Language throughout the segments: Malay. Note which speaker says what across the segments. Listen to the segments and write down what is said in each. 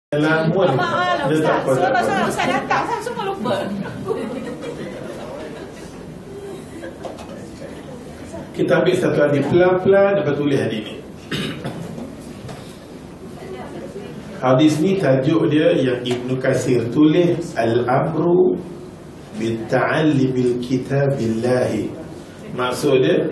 Speaker 1: Lamun
Speaker 2: maaf lah Ustaz. Sebab pasal Ustaz datang, saya semua lupa.
Speaker 1: Kita ambil satu hadis pelan-pelan dapat tulis hadis ni. Hadis ni tajuk dia yang Ibnu Katsir tulis, Al-Amru Bitta'allimil Kitabillahi. Maksud dia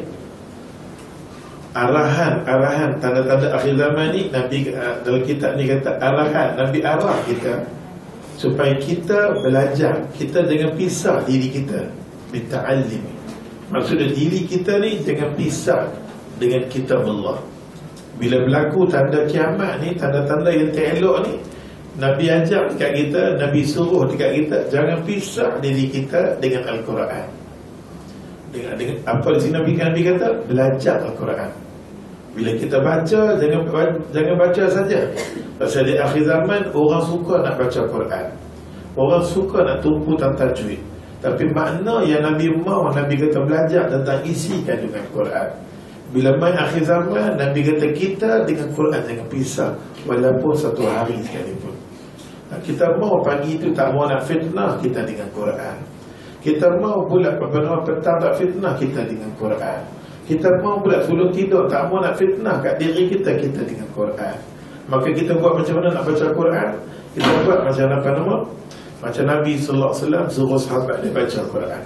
Speaker 1: arahan tanda-tanda akhir zaman ni. Nabi dalam kitab ni kata arahan, Nabi arah kita supaya kita belajar, kita jangan pisah diri kita. Bitta'allim, maksudnya diri kita ni jangan pisah dengan kitab Allah. Bila berlaku tanda kiamat ni, tanda-tanda yang tak elok ni, Nabi ajak dekat kita, Nabi suruh dekat kita, jangan pisah diri kita dengan Al-Quran. Dengan apa di sini Nabi kata? Belajar Al-Quran. Bila kita baca, jangan baca saja. Pasal di akhir zaman orang suka nak baca Quran, orang suka nak tumpu tentang tajwid. Tapi makna yang Nabi mahu, Nabi kata belajar tentang isi kandungan Quran. Bila main akhir zaman, Nabi kata kita dengan Quran jangan pisah, walaupun satu hari sekalipun. Kita mahu pagi itu tak mahu nak fitnah kita dengan Quran. Kita mahu pula petang tak fitnah kita dengan Quran. Kita mahu pula sebelum tidur tak mahu nak fitnah kat diri kita dengan Quran. Maka kita buat macam mana nak baca Quran? Kita buat macam apa nama? Macam Nabi sallallahu alaihi wasallam suruh sahabat dia baca Quran.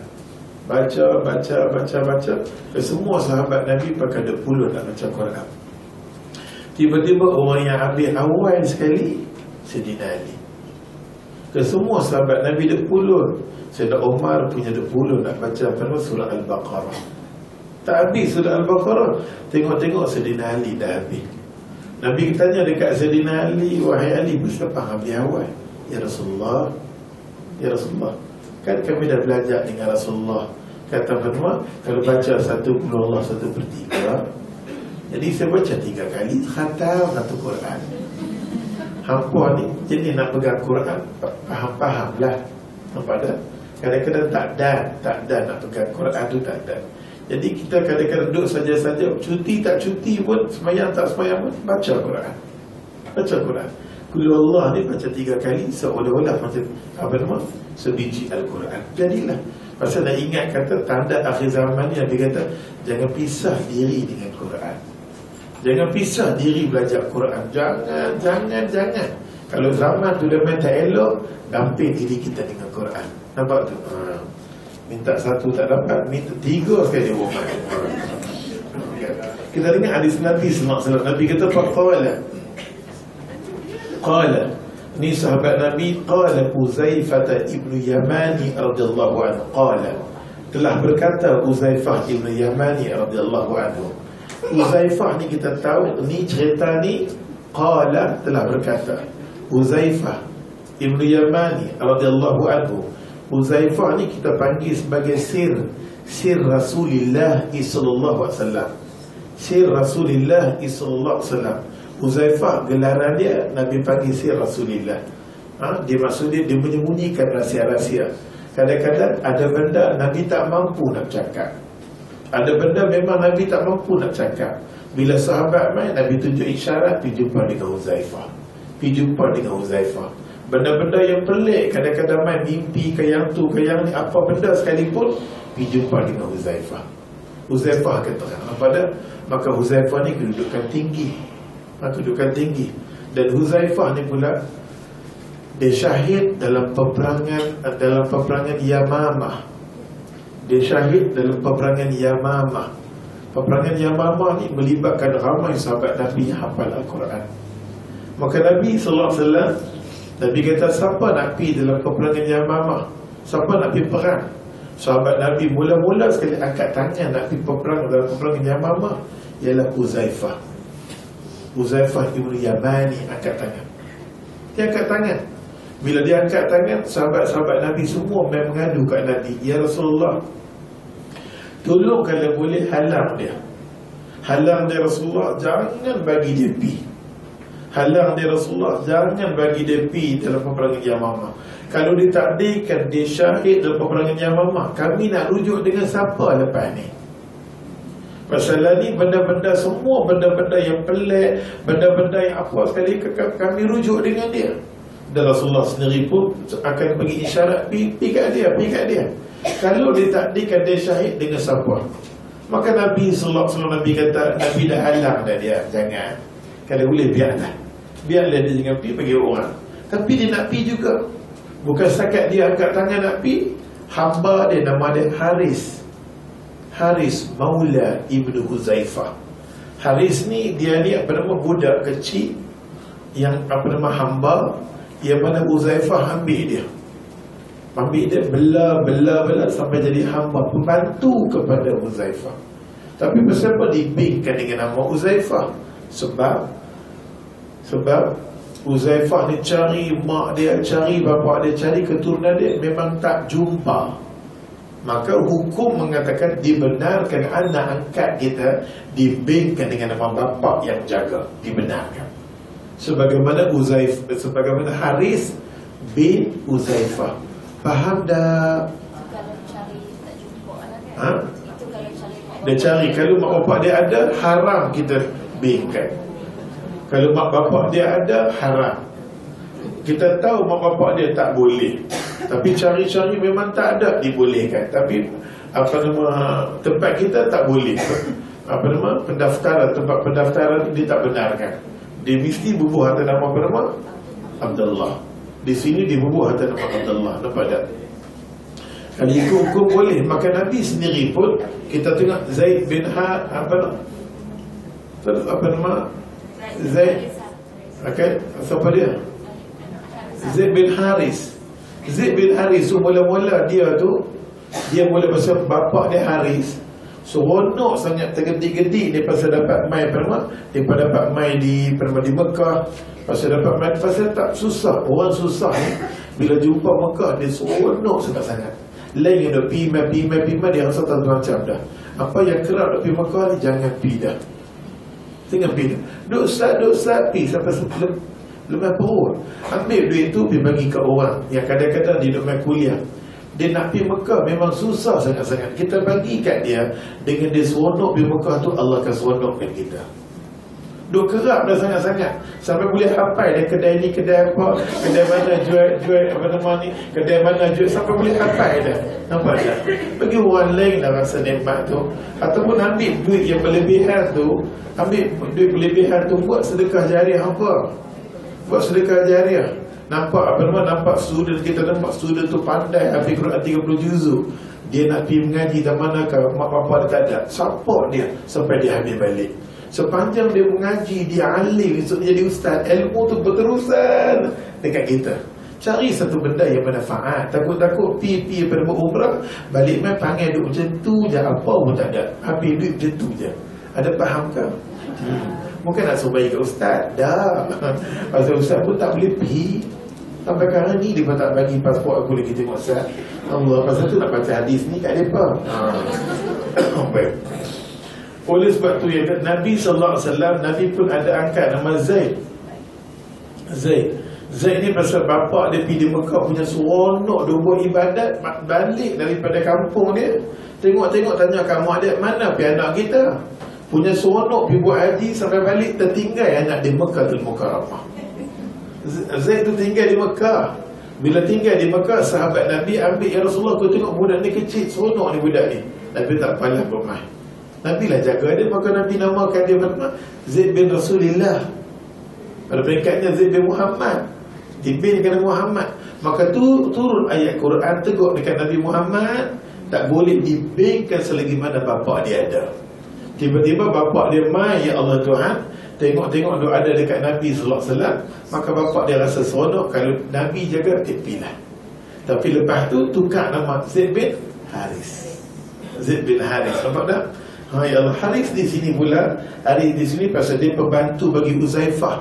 Speaker 1: Baca. Semua sahabat Nabi pakai 20 nak baca Quran. Tiba-tiba orang yang ambil awal sekali Sayyidina Ali. Semua sahabat Nabi 20. Sayyidina Umar punya 20 nak baca surah Al-Baqarah. Tak habis surah Al-Baqarah, tengok Sayyidina Ali dah habis. Nabi tanya dekat Sayyidina Ali, wahai Ali, bersiapa habis awal? Ya Rasulullah, kan kami dah belajar dengan Rasulullah. Kata Fatma, kalau baca 1 Allah 1/3, jadi saya baca 3 kali khatam satu Quran. Hampa ni jenis nak pegang Quran, faham lah. Nampak tak? Kadang-kadang tak dan nak pegang Quran tu tak dan. Jadi kita kadang-kadang duduk saja-saja, cuti tak cuti pun, semayang tak semayang pun, baca Quran. Qul Allah ni baca 3 kali, seolah-olah macam apa nama? Sebiji Al-Quran. Jadilah. Pasal nak ingat kata tanda akhir zaman ni, Nabi kata jangan pisah diri dengan Quran. Jangan pisah diri belajar Quran. Jangan. Kalau zaman tu dah main tak elok, damping diri kita dengan Quran. Nampak tu? Minta 1 tak dapat, minta 3 sekali dia buat. Kita dengar hadis Nabi sallallahu alaihi wasallam. Nabi kata qala, ni sahabat Nabi, qala Uzaifah ibnu Yamani radhiyallahu anhu, qala, telah berkata Uzaifah ibnu Yamani radhiyallahu anhu. Uzaifah ni kita tahu ni cerita ni, qala telah berkata. Uzaifah ibnu Yamani radhiyallahu anhu. Uzaifah ni kita panggil sebagai sir Rasulullah sallallahu alaihi wasallam. Sir Rasulullah sallallahu alaihi wasallam. Uzaifah gelaran dia Nabi panggil sir Rasulullah. Dia maksudnya dia menyembunyikan rahsia-rahsia. Kadang-kadang ada benda Nabi tak mampu nak cakap. Ada benda memang Nabi tak mampu nak cakap. Bila sahabat main, Nabi tunjuk isyarat, pergi jumpa dengan Uzaifah. Benda-benda yang pelik, kadang-kadang main mimpi ke yang tu, ke yang ni, apa benda sekalipun, pergi jumpa dengan Uzaifah. Uzaifah kata, apa dah? Maka Uzaifah ni kedudukan tinggi. Dan Uzaifah ni pula dia syahid dalam peperangan Yamamah. Peperangan Yamamah ni melibatkan ramai sahabat Nabi yang hafal Al-Quran. Maka Nabi sallallahu alaihi wasallam, Nabi kata siapa nak pergi dalam peperangan Yamamah? Siapa nak pergi perang? Sahabat Nabi mula-mula sekali angkat tangan nak pergi perang dalam peperangan Yamamah ialah Uzaifah ibnu Yamani angkat tangan. Dia angkat tangan. Bila dia angkat tangan, sahabat-sahabat Nabi semua mengadu kat Nabi, ya Rasulullah, tolong kalau boleh halang dia Rasulullah, jangan bagi dia pergi. Halang dia Rasulullah, jangan bagi dia pergi dalam peperangan Yamamah. Kalau ditakdirkan dia syahid dalam peperangan Yamamah, kami nak rujuk dengan siapa lepas ni? Pasal ni benda-benda, semua benda-benda yang pelik, benda-benda yang apa sekali kami rujuk dengan dia. Dan Rasulullah sendiri pun akan bagi isyarat, pergi kat dia. Kalau dia takdirkan dia syahid dengan siapa, maka Nabi sallallahu alaihi wasallam Nabi kata, Nabi dah halang dah dia, jangan. Kalau boleh biarlah dia jangan pergi bagi orang. Tapi dia nak pergi juga. Bukan setakat dia angkat tangan nak pergi. Hamba dia nama dia Haris Maula Ibnu Huzaifah. Haris ni dia ni apa nama, budak kecil yang apa nama, hamba, yang mana Huzaifah ambil dia bela sampai jadi hamba, pembantu kepada Huzaifah. Tapi kenapa dibingkan dengan nama Huzaifah? Sebab Huzaifah ni cari mak dia, cari bapa dia, cari keturunan dia, memang tak jumpa. Maka hukum mengatakan dibenarkan anak angkat kita dibingkan dengan nama bapa yang jaga, dibenarkan. Sebagaimana Haris bin Huzaifah. Faham dah?
Speaker 2: Kalau cari tak jumpa anak kan?
Speaker 1: Ha?
Speaker 2: Itu kalau cari
Speaker 1: Dia cari, kalau mak bapak dia ada, haram kita bingkan. Kalau mak bapak dia ada, haram. Kita tahu mak bapak dia tak boleh, tapi cari-cari memang tak ada, dibolehkan. Tapi apa nama, tempat kita tak boleh. Apa nama, tempat pendaftaran dia tak benarkan. Dia mesti bubuh atas nama apa nama? Abdullah. Di sini dia bubuh atas nama Abdullah. Nampak tak? Kalau ikut hukum boleh. Maka Nabi sendiri pun, kita tengok Zaid bin apa nama? Zaid. Okay, siapa dia? Zaid bin Haris. Zaid bin Haris tu mula-mula dia mula pasal bapak dia Haris. Seronok sangat, tergedik-gedik dia pasal dapat mai daripada dapat mai di Mekah. Pasal dapat mai, pasal tak susah. Orang susah ni bila jumpa Mekah dia seronok sangat-sangat. Lain yang dah pergi dia rasa tak macam dah. Apa yang kerap dah pergi Mekah ni, jangan pergi dah. Jangan pergi dah. Duk sat pergi sampai lemah perut. Ambil duit tu pergi bagi ke orang yang kadang-kadang dia duk main kuliah. Dia nak pergi Mekah memang susah sangat-sangat. Kita bagi kat dia, dengan dia seronok pergi Mekah tu, Allah akan seronokkan kita. Duk kerap dah sangat-sangat sampai boleh hafal dia kedai ni, kedai apa, kedai mana jual apa nama ni, kedai mana jual, sampai boleh hafal dah. Nampak tak? Bagi orang lain lah rasa nikmat tu. Ataupun ambil duit yang berlebihan tu, buat sedekah jariah apa? Buat sedekah jariah. Nampak apa nama, nampak student kita, nampak student tu pandai habis Quran 30 juzuk. Dia nak pergi mengaji dan manakah mak bapak dia tak ada, support dia sampai dia habis balik. Sepanjang dia mengaji, dia alim, esok dia jadi ustaz, ilmu tu berterusan dekat kita. Cari satu benda yang bermanfaat. Takut-takut pergi pada umrah, balik main panggil duduk macam tu je, apa pun tak ada, habis duit macam tu je. Ada faham ke? Mungkin nak suruh bagi ke ustaz. Dah pasal ustaz pun tak boleh pergi. Sampai sekarang ni dia pun tak bagi pasport aku lagi tengok ustaz. Allah, pasal tu nak baca hadis ni kat mereka. Baik. Oleh sebab tu ya, Nabi SAW, Nabi pun ada angkat nama Zaid ni pasal bapak dia pergi di Mekah punya seronok, dia buat ibadat, balik daripada kampung dia, tengok tanya kat mak dia, mana pergi anak kita punya seronok pergi buat haji, sampai balik tertinggal anak di Mekah tu Mukarramah. Zaid tu tinggal di Mekah. Bila tinggal di Mekah, sahabat Nabi ambil, ya Rasulullah, kau tengok budak ni kecil, seronok ni budak ni. Nabi tak palah bermain, Nabi lah jaga dia. Maka Nabi namakan dia Zaid bin Rasulillah. Pada peringkatnya Zaid bin Muhammad, dibinkan Muhammad. Maka turun ayat Quran tegur dekat Nabi Muhammad, tak boleh dibinkan selagi mana bapak dia ada. Tiba-tiba bapak dia mai, ya Allah Tuhan, tengok dia ada dekat Nabi SAW, maka bapak dia rasa seronok. Kalau Nabi jaga, tepilah. Tapi lepas tu tukar nama Zaid bin Haris. Nampak tak? Ya Allah, Haris di sini pula, Haris di sini pasal dia pembantu bagi Huzaifah.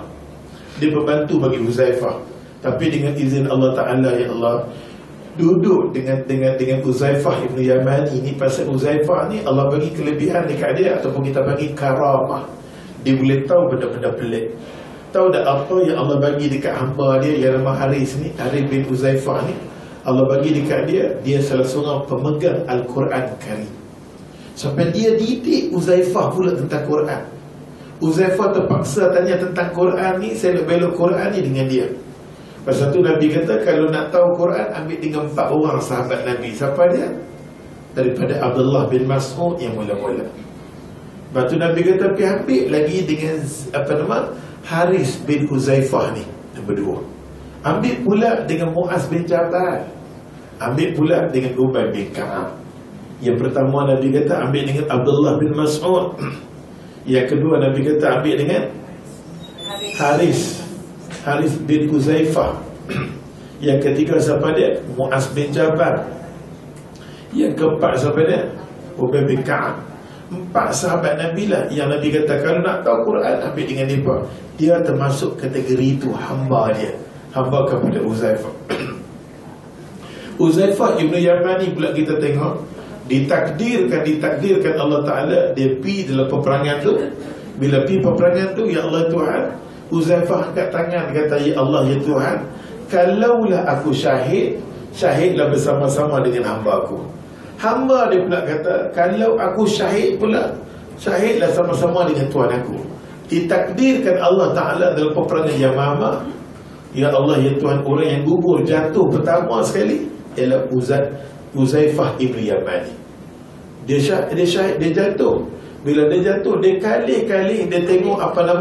Speaker 1: Tapi dengan izin Allah Taala, ya Allah, duduk dengan Huzaifah Ibn Yamani ni. Pasal Huzaifah ni Allah bagi kelebihan dekat dia, ataupun kita bagi karamah. Dia boleh tahu benda-benda pelik. Tahu tak apa yang Allah bagi dekat hamba dia yang nama Haris ni, Haris bin Huzaifah ni? Allah bagi dekat dia salah seorang pemegang Al-Quran Karim. Sampai dia didik Huzaifah pula tentang Quran. Huzaifah terpaksa tanya tentang Quran ni, saya nak belok Quran ni dengan dia. Pasal tu Nabi kata kalau nak tahu Quran, ambil dengan 4 orang sahabat Nabi. Siapa dia? Daripada Abdullah bin Mas'ud yang mula-mula. Lepas tu Nabi kata pergi ambil lagi dengan Haris bin Huzaifah ni, yang berdua. Ambil pula dengan Muaz bin Jabal. Ambil pula dengan Ubay bin Ka'ab. Yang pertama Nabi kata ambil dengan Abdullah bin Mas'ud. Yang kedua Nabi kata ambil dengan Haris bin Huzaifah. Yang ketiga siapa dia? Muaz bin Jabal. Yang keempat siapa dia? Ubay bin Ka'ab. 4 sahabat Nabi lah yang Nabi kata kalau nak tahu Quran, ambil dengan mereka. Dia termasuk kategori itu, hamba dia, hamba kepada Huzaifah. Huzaifah Ibn Yamani pula kita tengok, ditakdirkan Allah Ta'ala dia pergi dalam peperangan tu. Bila pergi peperangan tu, ya Allah Tuhan, Huzaifah angkat tangan, kata ya Allah ya Tuhan, kalaulah aku syahidlah bersama-sama dengan hamba aku. Hamba dia pula kata, kalau aku syahidlah sama-sama dengan Tuhan aku. Ditakdirkan Allah Ta'ala dalam peperangan Yamamah, ya Allah ya Tuhan, orang yang gugur jatuh pertama sekali ialah Huzaifah Ibn Yamani. Dia syahid, dia jatuh. Bila dia jatuh, dia kali-kali dia tengok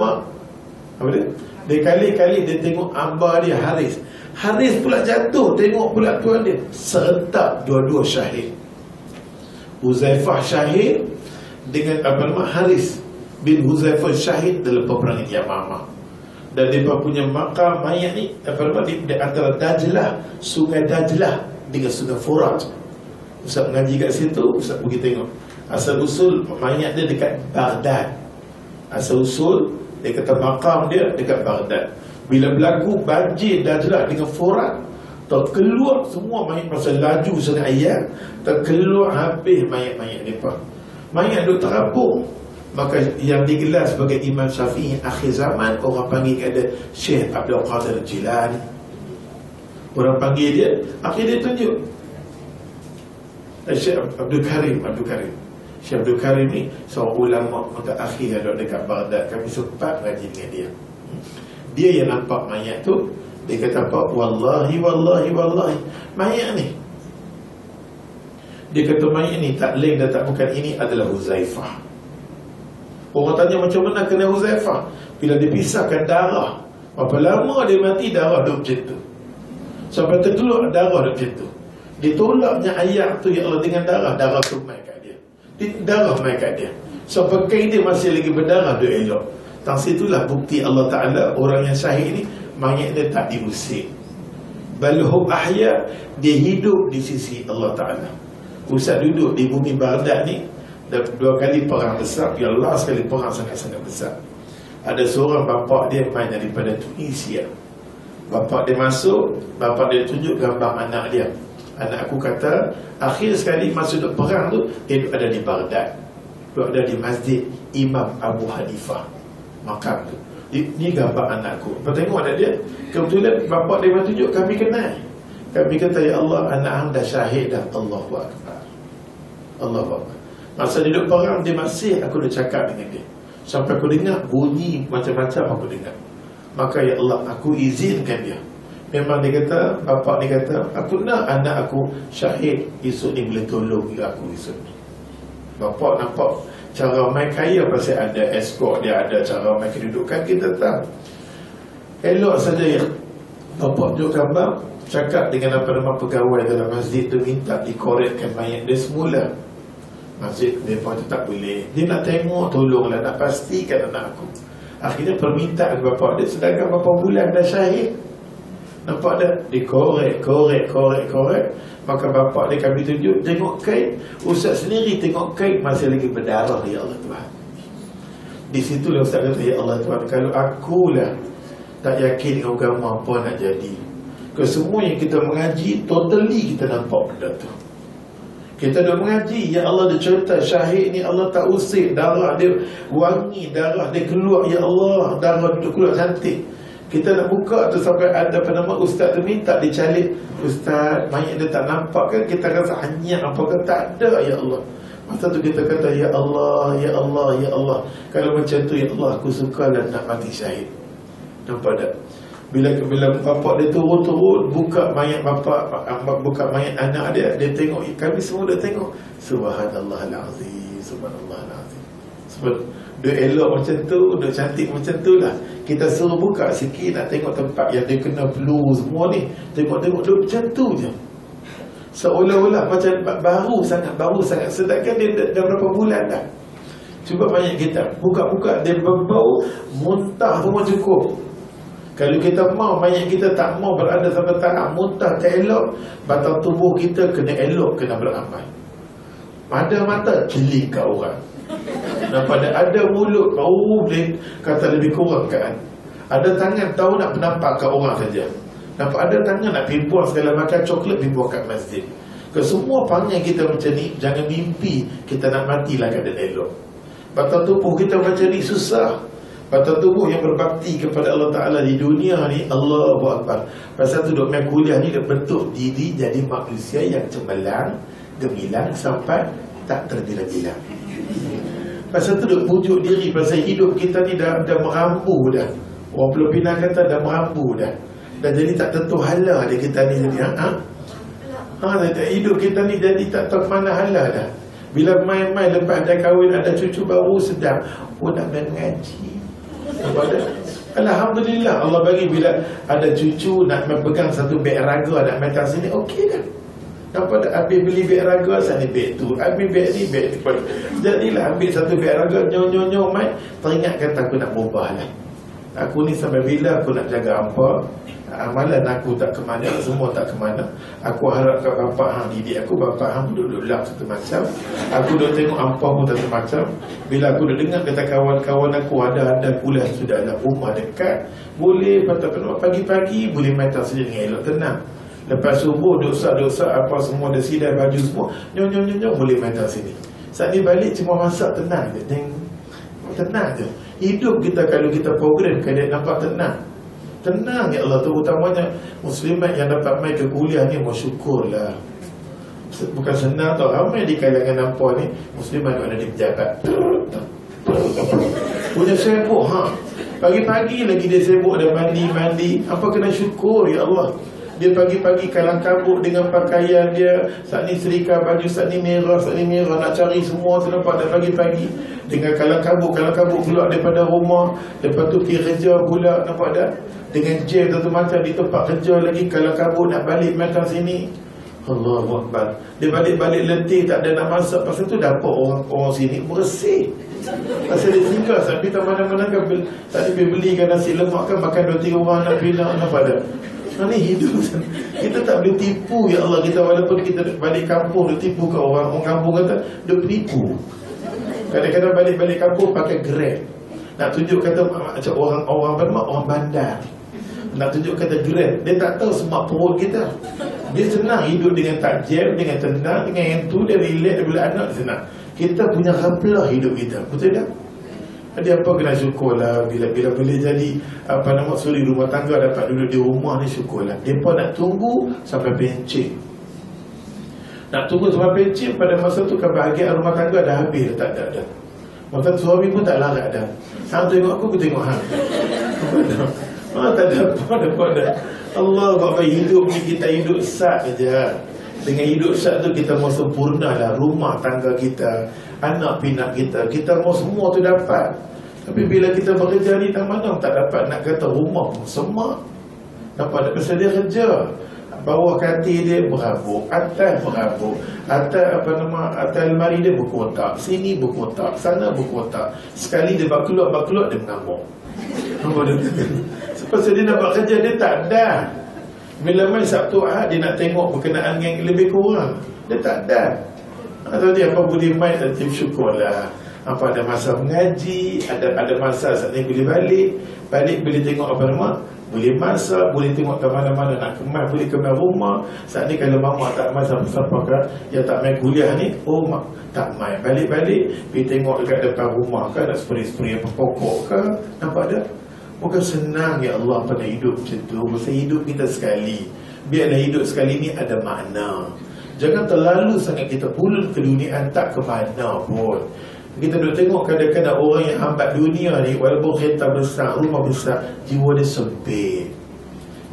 Speaker 1: dia kali-kali dia tengok hamba dia Haris pula jatuh, tengok pula tuan dia, serentak dua-dua syahid. Huzaifah syahid dengan Haris bin Huzaifah syahid dalam peperangan Yamamah. Dan mereka punya makam mayat ni di antara Dajlah, sungai Dajlah dengan sungai Furat. Ustaz mengaji kat situ, Ustaz pergi tengok. Asal usul mayat dia dekat Baghdad. Asal usul dia kata makam dia dekat Baghdad. Bila berlaku banjir Dajlah dengan Furat, terkeluar semua mayat, masa laju sungai ayat, terkeluar habis mayat-mayat mereka. Mayat duk terapung. Maka yang digelar sebagai Imam Syafi'i akhir zaman, orang panggil ada Syekh Abdul Qadir Jilani. Orang panggil dia, akhir dia tunjuk Syekh Abdul Karim. Syekh Abdul Karim ni seorang ulama mutaakhir yang ada dekat Baghdad. Kami sempat ngaji dengan dia. Dia yang nampak mayat tu. Dia kata apa? Wallahi mayat ni, dia kata mayat ni tak lain dan tak bukan, ini adalah Huzaifah. Orang tanya macam mana kena Huzaifah? Bila dipisahkan darah, berapa lama dia mati, darah duduk macam tu, sampai terkeluar darah duduk macam tu. Ditolaknya ayat tu, ya Allah, dengan darah tu main kat dia, darah main kat dia, sampai kain dia masih lagi berdarah, duduk elok. Tang situlah bukti Allah Ta'ala orang yang syahid ni mayat dia tak diusik, balhum ahya, dia hidup di sisi Allah Ta'ala. Ustaz duduk di bumi Baghdad ni, dah 2 kali perang besar, ya Allah, sekali perang sangat-sangat besar. Ada seorang bapak dia main daripada Tunisia. Bapak dia masuk, bapak dia tunjuk gambar anak dia. Anak aku kata akhir sekali masa duduk perang tu, dia ada di Baghdad, ada di Masjid Imam Abu Hanifah, makam tu. Ini gambar anakku. Lepas tengok ada dia, kebetulan bapak dia tunjuk, kami kenal. Kami kata ya Allah, anak hang dah syahid dah. Allahu Akbar, Allahu Akbar. Masa dia duduk perang, dia masih, aku dah cakap dengan dia, sampai aku dengar bunyi macam-macam, aku dengar. Maka ya Allah, aku izinkan dia. Memang dia kata, bapak dia kata, aku nak anak aku syahid, esok ni boleh tolong aku esok ni. Bapak nampak cara main kaya, pasal ada escort dia, ada cara main kedudukan, kita tahu. Elok saja ya bapak tunjuk gambar, cakap dengan pegawai dalam masjid tu, minta dikorekkan mayat dia semula. Masjid mereka tu tak boleh, dia nak tengok, tolonglah, nak pastikan anak aku. Akhirnya permintaan bapak dia, sedangkan berapa bulan dah syahid. Nampak dah, dikorek. Maka bapak dia kami tunjuk, tengok kain. Ustaz sendiri tengok kain masih lagi berdarah, ya Allah Tuhan. Di situlah Ustaz kata, ya Allah Tuhan, kalau akulah tak yakin dengan agama, apa nak jadi? Kesemua yang kita mengaji, totally kita nampak benda tu. Kita dah mengaji, ya Allah, dia cerita syahid ni Allah tak usik, darah dia wangi, darah dia keluar, ya Allah, darah dia keluar cantik. Kita nak buka tu sampai ada ustaz tu minta dicalik, ustaz mayat dia tak nampak kan, kita rasa hanya apa ke, tak ada, ya Allah. Masa tu kita kata, ya Allah, ya Allah, ya Allah, kalau macam tu ya Allah, aku suka dan nak mati syahid. Nampak tak? Bila bapak dia turun buka mayat bapak, buka mayat anak dia tengok, kami semua dah tengok. Subhanallahal-azim, subhanallahal-azim. Sebab dia elok macam tu, dia cantik macam tu lah. Kita suruh buka sikit nak tengok tempat yang dia kena flu semua ni. Tengok-tengok dia macam tu je. Seolah-olah macam baru sangat. Sedangkan dia dah berapa bulan dah. Cuba mayat kita, buka-buka dia berbau, muntah semua cukup. Kalau kita mau mayat kita tak mau berada sampai tahap muntah tak elok, batang tubuh kita kena elok, kena beramal. Ada mata celik kat orang. Nampak ada mulut boleh kata lebih kurang kan. Ada tangan tahu nak penampak kat orang saja. Nampak ada tangan nak pimpuan segala macam coklat pimpuan kat masjid. Ke semua panggil kita macam ni, jangan mimpi kita nak matilah keadaan elok. Batang tubuh kita macam ni susah. Batang tubuh yang berbakti kepada Allah Ta'ala di dunia ni, Allahu Akbar. Pasal tu duk main kuliah ni, dia bentuk diri jadi manusia yang cemerlang, gemilang sampai tak terbilang-bilang. Pasal tu duk pujuk diri, pasal hidup kita ni dah merambu dah. Orang Pulau Pinang kata dah merambu dah. Dah jadi tak tentu hala dia kita ni jadi. Hidup kita ni jadi tak tahu mana hala dah. Bila main-main lepas dah kahwin ada cucu baru sedang, nak main ngaji. Alhamdulillah Allah bagi bila ada cucu nak pegang satu beg raga nak main kat sini, okey dah. Nampak tak? Habis beli beg raga, sana beg tu, habis beg ni, beg tu. Jadilah ambil satu beg raga, nyo main. Teringat kata aku nak berubah lah. Aku ni sampai bila aku nak jaga apa, amalan aku tak ke mana, semua tak ke mana. Aku harap kat bapak hang didik aku, bapak hang duduk lap satu macam, aku duduk tengok apa pun satu macam. Bila aku duduk dengar kata kawan-kawan aku ada kuliah sudah ada rumah dekat, boleh pagi-pagi boleh main tak saja dengan elok tenang. Lepas subuh dosa-dosa apa semua dah sidai baju semua, nyong boleh main tak sini. Saat ni balik cuma masak tenang je, tenang je. Hidup kita kalau kita program keadaan nampak tenang. Tenang ya Allah, terutamanya muslimat yang dapat main ke kuliah ni, bersyukurlah. Bukan senang tau. Ramai di kalangan nampak ni muslimat yang ada di pejabat punya sibuk pagi-pagi lagi dia sibuk, dia mandi. Apa kena syukur ya Allah. Dia pagi-pagi kalang kabut dengan pakaian dia. Saat ni serika baju, saat ni merah, nak cari semua tu nampak dah pagi-pagi. Dengan kalang kabut keluar daripada rumah. Lepas tu pergi kerja pula, nampak tak? Dengan jam satu macam di tempat kerja lagi, kalang kabut nak balik macam sini. Allahu Akbar. Dia balik-balik letih, tak ada nak masak. Pasal tu dapat orang sini bersih. Pasal dia singgah sampai tak mana-mana kan. Tak dia belikan nasi lemak kan, makan 2-3 orang nak pindah, nampak tak? Ini hidup. Kita tak boleh tipu ya Allah. Kita walaupun kita balik kampung, dia tipu ke orang kampung kata dia penipu. Kadang-kadang balik kampung pakai Grab. Nak tunjuk kata macam orang bandar. Nak tunjuk kata Grab. Dia tak tahu semak perut kita. Dia senang hidup dengan tak jam, dengan tenang, dengan yang tu dia relax, dia boleh anak senang. Kita punya raplah hidup kita. Betul tak? Jadi apa kena syukurlah bila boleh jadi suri rumah tangga, dapat duduk di rumah ni, syukurlah. Depa nak tunggu sampai pencet. Nak tunggu sampai pencet, pada masa tu kebahagiaan rumah tangga dah habis, tak ada. Masa suami pun tak larat dah. Hang tengok aku tengok hang. Tak ada apa dah. Allah Akbar, hidup ni kita hidup sat saja. Dengan hidup sat tu kita mau sempurna lah rumah tangga kita, anak pinak kita mau semua tu dapat. Tapi bila kita bekerja ni tak mana tak dapat, nak kata rumah pun semak. Dapat pasal dia kerja. Bawah katil dia berabuk, atas berabuk, atas almari dia berkotak, sini berkotak, sana berkotak. Sekali dia keluar dia mengamuk. Sebab dia dapat kerja dia tak ada. Bila main Sabtu Ahad dia nak tengok berkenaan yang lebih kurang, dia tak ada. Atau dia apa boleh main, nanti syukurlah. Apa ada masa mengaji, ada masa saat ni boleh balik boleh tengok apa nama, boleh masak, boleh tengok ke mana-mana, nak kemas boleh kemas rumah. Saat ni kalau mama tak main siapa-siapa kan, dia tak main kuliah ni, mak tak main, balik pergi tengok dekat depan rumah kan, nak spray-spray apa pokok kan, nampak tak? Bukan senang ya Allah pada hidup macam tu. Masa hidup kita sekali, biarlah hidup sekali ni ada makna. Jangan terlalu sangat kita pulut ke dunia, tak ke mana pun. Kita duk tengok kadang-kadang orang yang hambat dunia ni, walaupun kereta besar, rumah besar, jiwa dia sempit.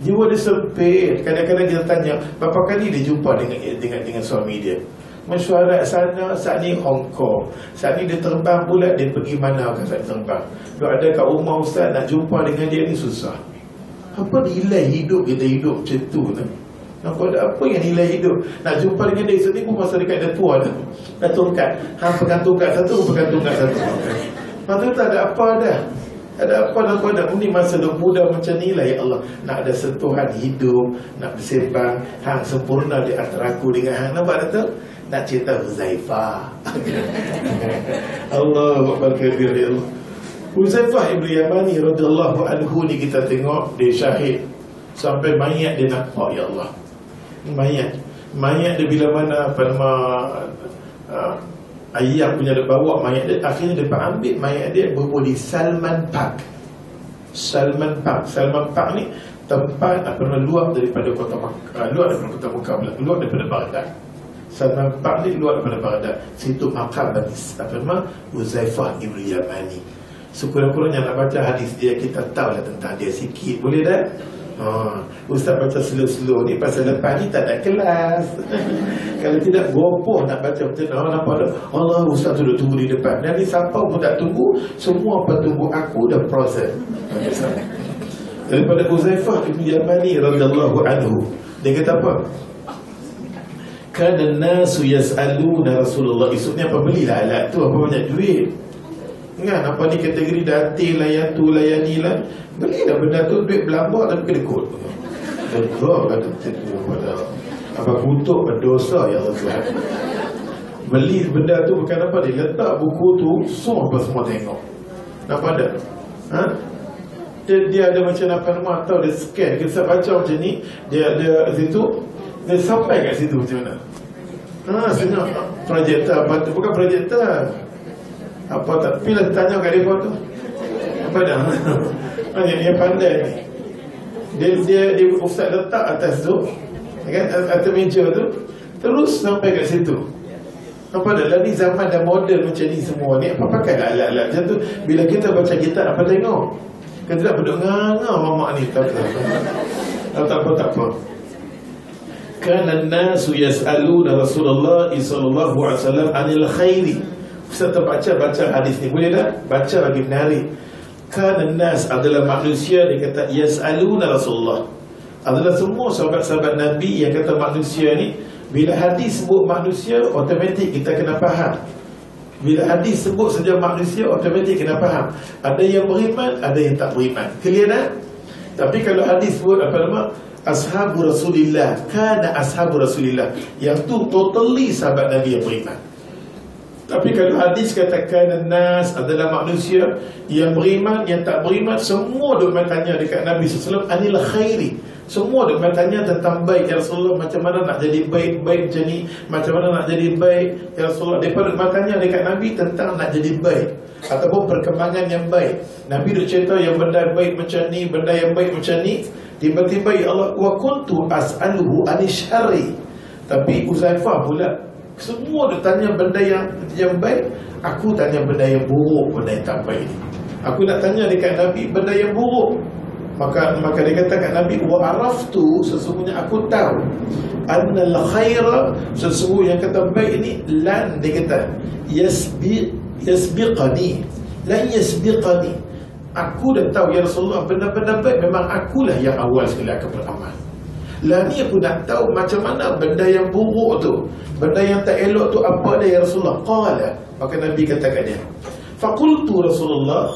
Speaker 1: Jiwa dia sempit. Kadang-kadang kita tanya, berapa kali dia jumpa dengan suami dia? Mesyuarat sana, saat ni Hong Kong, saat ni dia terbang pula, dia pergi mana saat terbang. Dia ada kat rumah ustaz, nak jumpa dengan dia ni susah. Apa nilai hidup kita hidup macam tu ni? Nampak ada apa yang nilai hidup? Nak jumpa dengan dia, saat ni pun masa dekat dia tua dah. Dah tongkat, pegang tongkat satu, pegang tongkat satu. Masa tu tak ada apa dah. Ada apa nak ni masa duk muda macam ni lah, ya Allah. Nak ada sentuhan hidup, nak bersembang, hang sempurna di antara aku dengan hang. Nampak tak tu? Nak cerita Huzaifah. Allahu Akbar kabir, ya Allah. Huzaifah Ibn Yamani radhiyallahu anhu ni kita tengok dia syahid sampai mayat dia nampak, ya Allah. Mayat dia bila mana ayah punya dia bawa mayat dia, akhirnya dia ambil mayat dia berhubung di Salman Park. Salman Park ni tempat luar daripada kota Makkah, luar daripada kota Makkah, luar daripada Baghdad. Salman Park ni luar daripada Baghdad. Situ makam Huzaifah Ibn Yamani. Sekurang-kurangnya nak baca hadis dia, kita tahulah tentang dia sikit, boleh tak? Ustaz baca slow-slow ni pasal lepas ni tak ada kelas. Kalau tidak gopoh nak baca macam mana, nampak tak? Allah, Ustaz tu dah tunggu di depan. Dan ni siapa pun tak tunggu, semua petunggu aku dah proses. Daripada Huzaifah Ibn Yamani radhiyallahu anhu, dia kata apa? Kana nasu yas'aluna Rasulullah. Isuknya apa, belilah alat tu, apa banyak duit kan, apa ni kategori datil lah, yang tu lah, yang ni lah. Belilah benda tu, duit berlambak tapi kedekut. Betul kata apa kutuk berdosa, ya Allah Tuhan. Beli benda tu bukan apa, dia letak buku tu, semua tengok. Nampak tak? Dia ada macam apa nama, atau dia scan, kita baca macam ni, dia ada situ, dia sampai kat situ macam mana. Sebenarnya projektor apa tu, bukan projektor apa tak, pilih tanya kat dia tu apa dah. Yang pandai ni, dia ustaz letak atas tu kan, atas meja tu, terus sampai kat situ. Nampak tak? Lagi zaman dah modern macam ni semua ni, apa pakai alat-alat macam tu. Bila kita baca kitab, apa tengok? Kita tak berduk nganga mamak ni. Tak apa. Kana an-nasu yas'aluna Rasulullah sallallahu alaihi wasallam 'anil khairi. Ustaz baca hadis ni, boleh tak? Baca lagi menarik. Kana an-nas adalah manusia, dia kata yas'aluna Rasulullah. Adalah semua sahabat-sahabat Nabi yang kata manusia ni. Bila hadis sebut manusia, automatik kita kena faham. Bila hadis sebut saja manusia, automatik kena faham. Ada yang beriman, ada yang tak beriman. Clear tak? Tapi kalau hadis sebut apa nama, ashabu Rasulillah, kana ashabu Rasulillah, yang tu totally sahabat Nabi yang beriman. Tapi kalau hadis katakan nas adalah manusia yang beriman, yang tak beriman, semua duk bertanya dekat Nabi SAW anil khairi. Semua duk bertanya tentang baik, ya Rasulullah, macam mana nak jadi baik macam ni, macam mana nak jadi baik, ya Rasulullah. Mereka duk bertanya dekat Nabi tentang nak jadi baik ataupun perkembangan yang baik. Nabi duk cerita yang benda baik macam ni, benda yang baik macam ni. Tiba-tiba ya Allah, wa kuntu as'aluhu anis syarri. Tapi Huzaifah pula, semua dia tanya benda yang baik, aku tanya benda yang buruk, benda yang tak baik ni. Aku nak tanya dekat Nabi benda yang buruk. Maka dia kata kat Nabi, wa araftu, sesungguhnya aku tahu, annal khaira, sesungguhnya yang kata baik ni, lan, dia kata yasbiqani, lan yasbiqani. Aku dah tahu ya Rasulullah, benda-benda baik memang akulah yang awal sekali akan beramal. Lah ni aku nak tahu macam mana benda yang buruk tu, benda yang tak elok tu apa dia ya Rasulullah. Qala, maka Nabi kata kat dia, faqultu Rasulullah,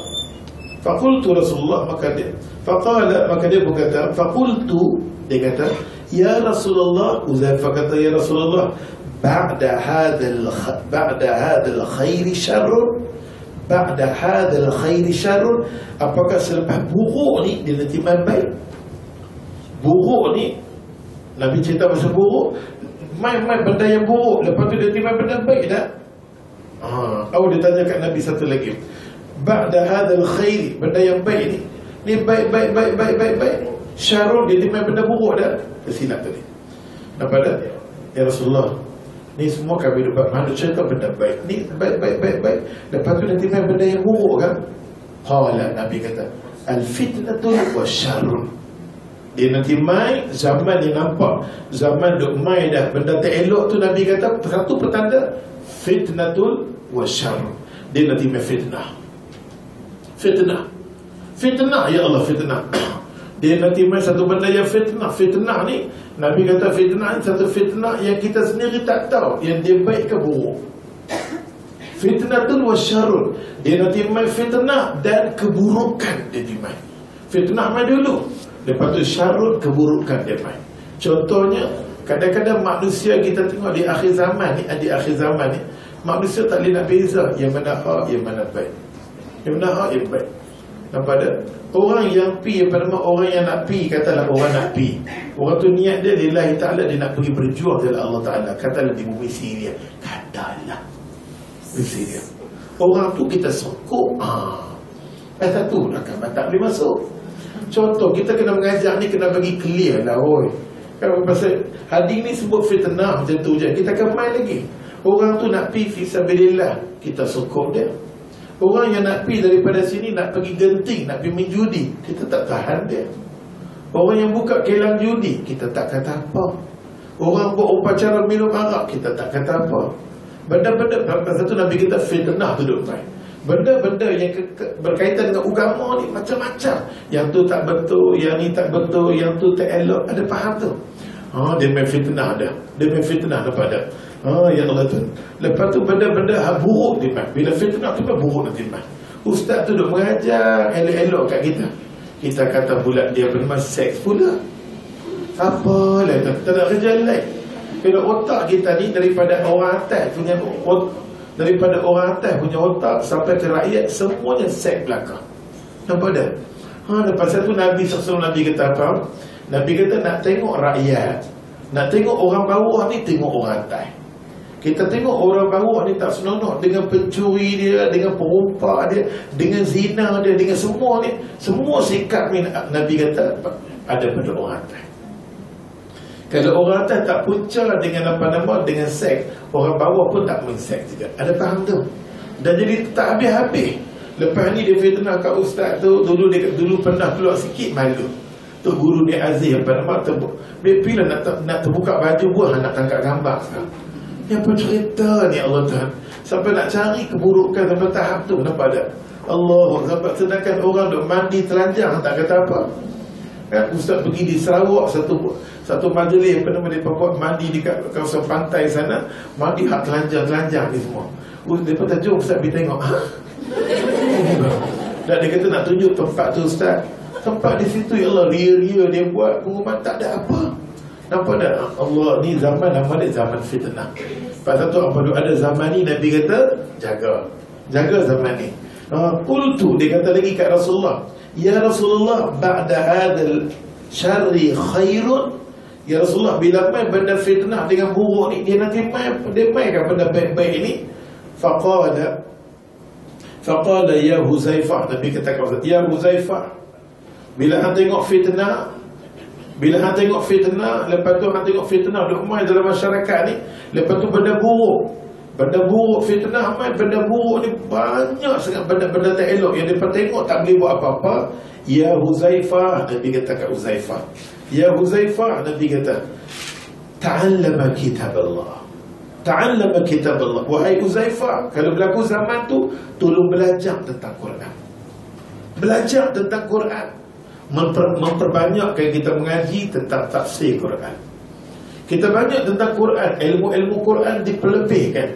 Speaker 1: maka dia faqala, maka dia berkata, faqultu, dia kata ya Rasulullah. Huzaifah kata ya Rasulullah, ba'da hadzal khairi syarrun, ba'da hadzal khairi syarrun, apakah selepas buruk ni dia nanti baik? Buruk ni, Nabi cerita pasal buruk, main benda yang buruk, lepas tu dia timbang benda baik tak? Dia tanya kat Nabi satu lagi, ba'da hadzal khairi, benda yang baik ni baik, syarrun, dia timbang benda buruk tak? Kesilap tadi. Nampak tak? Ya Rasulullah, ni semua kami dapat manusia cerita benda baik, ni baik, lepas tu nanti main benda yang buruk kan? Qala, Nabi kata, al-fitnatu wa syarrun. Dia nanti mai zaman ni nampak, zaman duk mai dah benda tak elok tu. Nabi kata satu petanda fitnatul wa syarr. Dia nanti mai fitnah. Fitnah ya Allah, fitnah. Dia nanti mai satu benda yang fitnah. Fitnah ni Nabi kata fitnah ni satu fitnah yang kita sendiri tak tahu yang dia baik ke buruk. Fitnatul wa syarr. Dia nanti mai fitnah dan keburukan dia dimai. Fitnah mai dulu, lepas tu syarr, keburukan dia mai. Contohnya kadang-kadang manusia kita tengok di akhir zaman ni, manusia tak boleh nak beza yang mana hak, yang mana baik. Yang mana hak, yang baik. Nampak tak? Orang yang pi pada orang yang nak pi, katalah orang nak pi. Orang tu niat dia lillahi ta'ala, dia nak pergi berjuang dengan Allah Ta'ala. Katalah di bumi Syria. Katalah di Syria. Orang tu kita sokong. Satu akan tak boleh masuk. Contoh, kita kena mengajar ni, kena bagi clear lah. Kan pasal hadis ni sebut fitnah macam tu je. Kita akan main lagi. Orang tu nak pi fisabilillah, kita sokong dia. Orang yang nak pi daripada sini, nak pergi genting, nak pergi main judi, kita tak tahan dia. Orang yang buka kelang judi, kita tak kata apa. Orang buat upacara minum arak, kita tak kata apa. Benda-benda, pasal tu Nabi kita fitnah tu duduk main. Benda-benda yang berkaitan dengan agama ni macam-macam. Yang tu tak betul, yang ni tak betul, yang tu tak elok. Ada faham tu? Dia main fitnah dah. Dia main fitnah lepas dah. Ya Allah tu. Lepas tu benda-benda buruk dia main. Bila fitnah tu buruk nanti main. Ustaz tu duk mengajar elok-elok kat kita. Kita kata pula dia bernama seks pula. Apalah tak ada kerja lain. Kalau otak kita ni daripada orang atas punya otak sampai ke rakyat, semuanya seks belakang. Nampak tak? Lepas tu Nabi SAW, Nabi kata apa? Nabi kata nak tengok rakyat, nak tengok orang bawah ni, tengok orang atas. Kita tengok orang bawah ni tak senonoh dengan pencuri dia, dengan perompak dia, dengan zina dia, dengan semua ni. Semua sikap ni Nabi kata ada pada orang atas. Kalau orang atas tak punca dengan apa-apa, dengan seks, orang bawah pun tak menseks juga. Ada faham tu? Dan jadi tak habis-habis. Lepas ni dia fitnah kat ustaz tu, dulu pernah keluar sikit malu. Tu guru dia Aziz apa-apa bila nak terbuka baju buah, nak tangkap gambar sekarang. Ni apa cerita ni Allah Tuhan? Sampai nak cari keburukan sampai tahap tu. Nampak tak? Allah, sampai sedangkan orang duk mandi telanjang tak kata apa. Kan ustaz pergi di Sarawak, satu majlis mereka buat mandi di kawasan pantai sana, mandi hak telanjang ni semua. Dia kata jom ustaz pergi tengok. Dan dia kata nak tunjuk tempat tu ustaz. Tempat di situ ya Allah, ria-ria dia buat pengumuman tak ada apa. Nampak tak? Allah ni zaman nama dia zaman fitnah. Pasal tu apa tu ada zaman ni Nabi kata jaga zaman ni. Qultu, dia kata lagi kat Rasulullah, ya Rasulullah, ba'da hadzal syarri khairun. Ya Rasulullah, bila mai benda fitnah dengan buruk ni, dia nanti mai kan benda baik-baik ni. Faqala ya Huzaifah, Nabi kata kepada ya Huzaifah, bila hang tengok fitnah, lepas tu hang tengok fitnah duk mai dalam masyarakat ni, lepas tu benda buruk fitnah mai, benda buruk ni banyak sangat, benda-benda tak elok yang depa tengok tak boleh buat apa-apa. Ya Huzaifah, Nabi kata kat Huzaifah, ya Huzaifah, Nabi kata ta'allama kitaballah. Wahai Huzaifah, kalau berlaku zaman tu, tolong belajar tentang Quran. Memperbanyakkan kita mengaji tentang tafsir Quran. Kita banyak tentang Quran, ilmu-ilmu Quran dipelebihkan.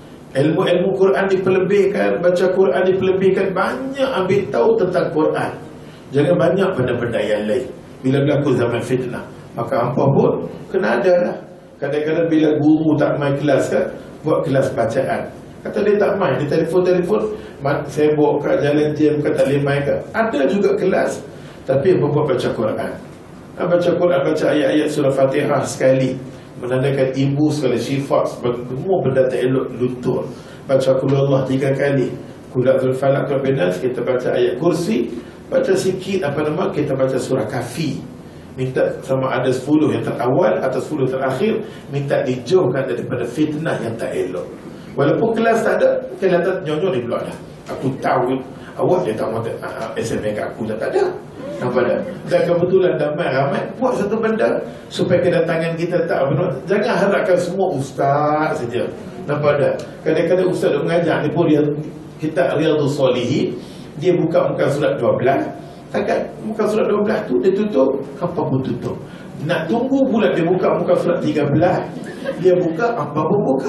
Speaker 1: Baca Quran dipelebihkan, banyak ambil tahu tentang Quran. Jangan banyak benda-benda yang lain. Bila berlaku zaman fitnah, maka apa pun kena ada lah. Kadang-kadang bila guru tak main kelas kan, buat kelas bacaan. Kata dia tak main, dia telefon, saya bawa kat jalan jam, kata tak boleh main kan. Ada juga kelas, tapi apa buat baca Quran. Baca Quran, baca ayat-ayat surah Fatihah sekali, menandakan ibu segala sifat, semua benda tak elok luntur. Baca Qul Allah 3 kali, Qul A'udzu Falaq wa Binas, kita baca ayat kursi, baca sikit kita baca surah Kafi. Minta sama ada 10 yang terawal atau 10 terakhir, minta dijauhkan daripada fitnah yang tak elok. Walaupun kelas tak ada, kelas tak nyonyo di blok dah. Aku tahu awak dia tak mahu SMS kat aku, tak ada. Nampak tak? Dan kebetulan ramai buat satu benda supaya kedatangan kita tak benar. Jangan harapkan semua ustaz saja. Nampak tak? Kadang-kadang ustaz duk mengajar ni pun dia kitab Riyadhus Shalihin, dia buka muka surat 12. Takat muka surat 12 tu dia tutup, apa pun tutup. Nak tunggu pula dia buka muka surat 13. Dia buka, apa pun buka.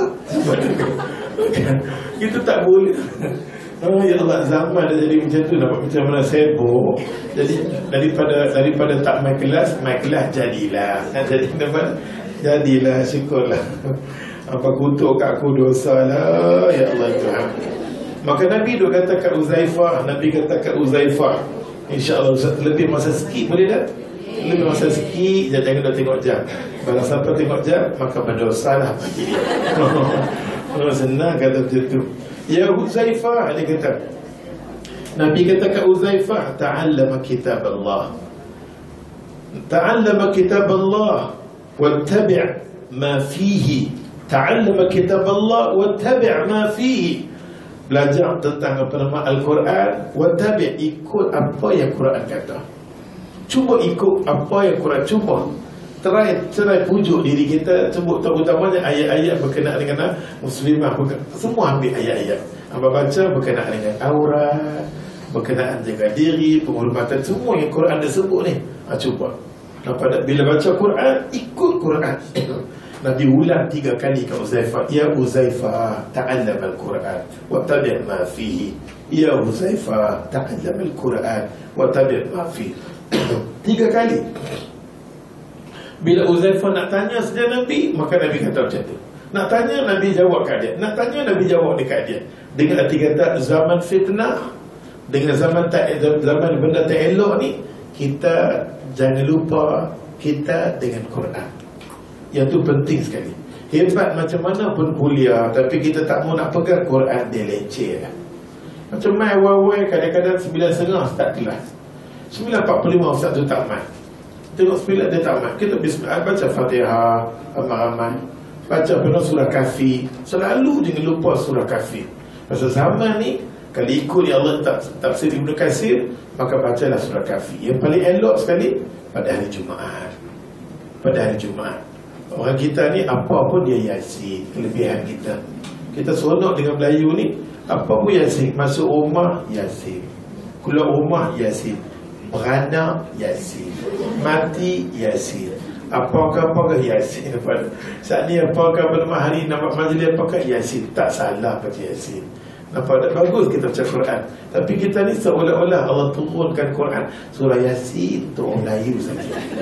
Speaker 1: Kita tak boleh. Oh ya Allah, zaman dah jadi macam tu. Nampak macam mana sibuk. Jadi daripada tak main kelas jadilah. Jadi nampak, jadilah, syukurlah. Apa kutuk kat aku dosa lah, ya Allah Tuhan. Maka Nabi duk kata kat Uzaifah, InsyaAllah lebih masa sikit boleh tak? Lebih masa sikit, jangan dah tengok jam. Kalau siapa tengok jam, maka berdosa lah bagi dia. Senang kata macam tu. Ya Uzaifah, dia kata, Nabi kata kat Uzaifah, ta'allama kitab Allah, wattabi' ma fihi. Ta'allama kitab Allah wattabi' ma fihi. Belajar tentang apa nama Al-Quran, wattabi', ikut apa yang Quran kata. Cuba ikut apa yang Quran, cuba cerai pujuk diri kita. Sebut terutamanya ayat-ayat berkenaan dengan muslimah, semua ambil ayat-ayat. Hamba baca berkenaan dengan aurat, berkenaan jaga diri, penghormatan, semua yang Quran dia sebut ni. Cuba. Bila baca Quran, ikut Quran. Nabi ulang 3 kali kat Uzaifah. Ya Uzaifah, ta'allam al-Quran wattabi' ma fihi. Ya Uzaifah, ta'allam al-Quran wattabi' ma fihi. 3 kali. Bila Uzaifah nak tanya saja Nabi, maka Nabi kata macam tu. Nak tanya, Nabi jawab kat dia. Nak tanya, Nabi jawab dekat dia. Dengan arti kata zaman fitnah, dengan zaman benda tak elok ni, kita jangan lupa kita dengan Quran. Yang tu penting sekali. Hebat macam mana pun kuliah, tapi kita tak mau nak pegang Quran, dia leceh lah. Macam main awal-awal, kadang-kadang 9.30 start kelas, 9.45 Ustaz tu tak main. Tengok 9 dia tak main. Kita bismillah, baca Fatihah ramai-ramai, baca penuh surah Kahfi. Selalu jangan lupa surah Kahfi. Pasal zaman ni, kalau ikut yang Allah tafsir Ibn Katsir, maka bacalah surah Kahfi. Yang paling elok sekali pada hari Jumaat. Orang kita ni apa pun dia Yasin. Kelebihan kita, kita seronok dengan Melayu ni. Apa pun Yasin. Masuk rumah Yasin, keluar rumah Yasin, beranak Yasin, mati Yasin, apakah Yasin. Saat ni apakah pada hari nampak majlis apakah Yasin. Tak salah baca Yasin. Nampak tak? Bagus kita baca Quran. Tapi kita ni seolah-olah Allah turunkan Quran surah Yasin untuk orang Melayu saja.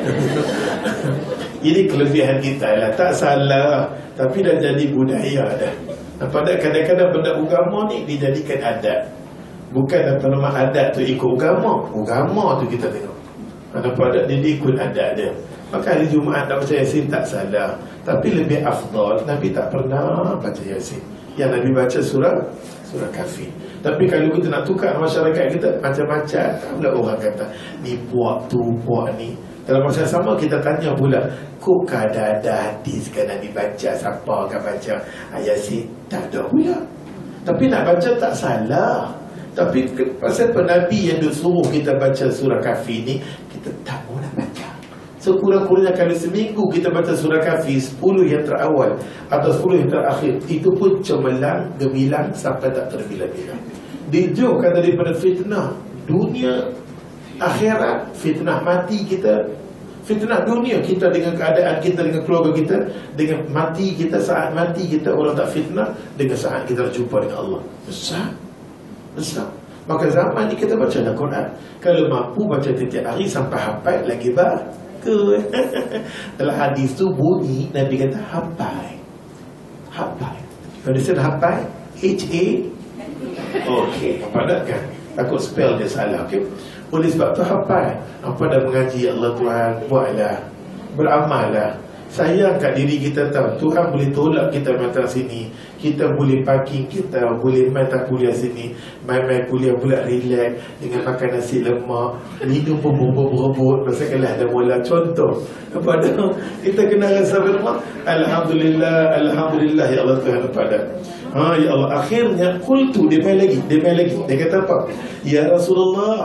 Speaker 1: Ini kelebihan kita lah. Tak salah, tapi dah jadi budaya dah. Nampak tak? Kadang-kadang benda agama ni dijadikan adat. Bukan apa nama adat tu ikut agama tu kita tengok. Nampak tak? Dia ikut adat dia. Maka hari Jumaat nak baca Yasin tak salah, tapi lebih afdal Nabi tak pernah baca Yasin. Yang Nabi baca surah Kahfi. Tapi kalau kita nak tukar masyarakat kita, macam-macam pula orang kata, ni puak tu, puak ni. Dalam masa sama kita tanya pula, kok ada hadis kan Nabi baca, siapa akan baca Yasin? Tak ada pula. Tapi nak baca tak salah. Tapi pasal Nabi yang suruh kita baca surah Kahfi ni, kita tak mau nak baca. Sekurang-kurangnya kalau seminggu kita baca surah Kahfi 10 yang terawal atau 10 yang terakhir, itu pun cemerlang, gemilang sampai tak terbilang-bilang. Dijauhkan daripada fitnah dunia, akhirat, fitnah mati kita, fitnah dunia kita dengan keadaan kita, dengan keluarga kita, dengan mati kita, saat mati kita orang tak fitnah, dengan saat kita berjumpa dengan Allah. Besar. Maka zaman ni kita baca Al-Quran, kalau mampu baca tiap hari sampai hafal lagi bagus. Dalam hadis tu bunyi Nabi kata hafal. Kalau dia hafal H-A, okey, pada kan takut spell dia salah. Okey, oleh sebab tu hafal. Apa dah mengaji Allah Tuhan, buatlah, beramallah. Sayang kat diri kita tahu, Tuhan boleh tolak kita mata sini, kita boleh parking, kita boleh main tak kuliah sini, main kuliah pula relax dengan makan nasi lemak, minum pun berebut-berebut pasal kalah dah mula. Contoh kepada kita kena rasa bermak, Alhamdulillah ya Allah Tuhan kepada ya Allah. Akhirnya qultu, dia main lagi, dia kata apa? Ya Rasulullah,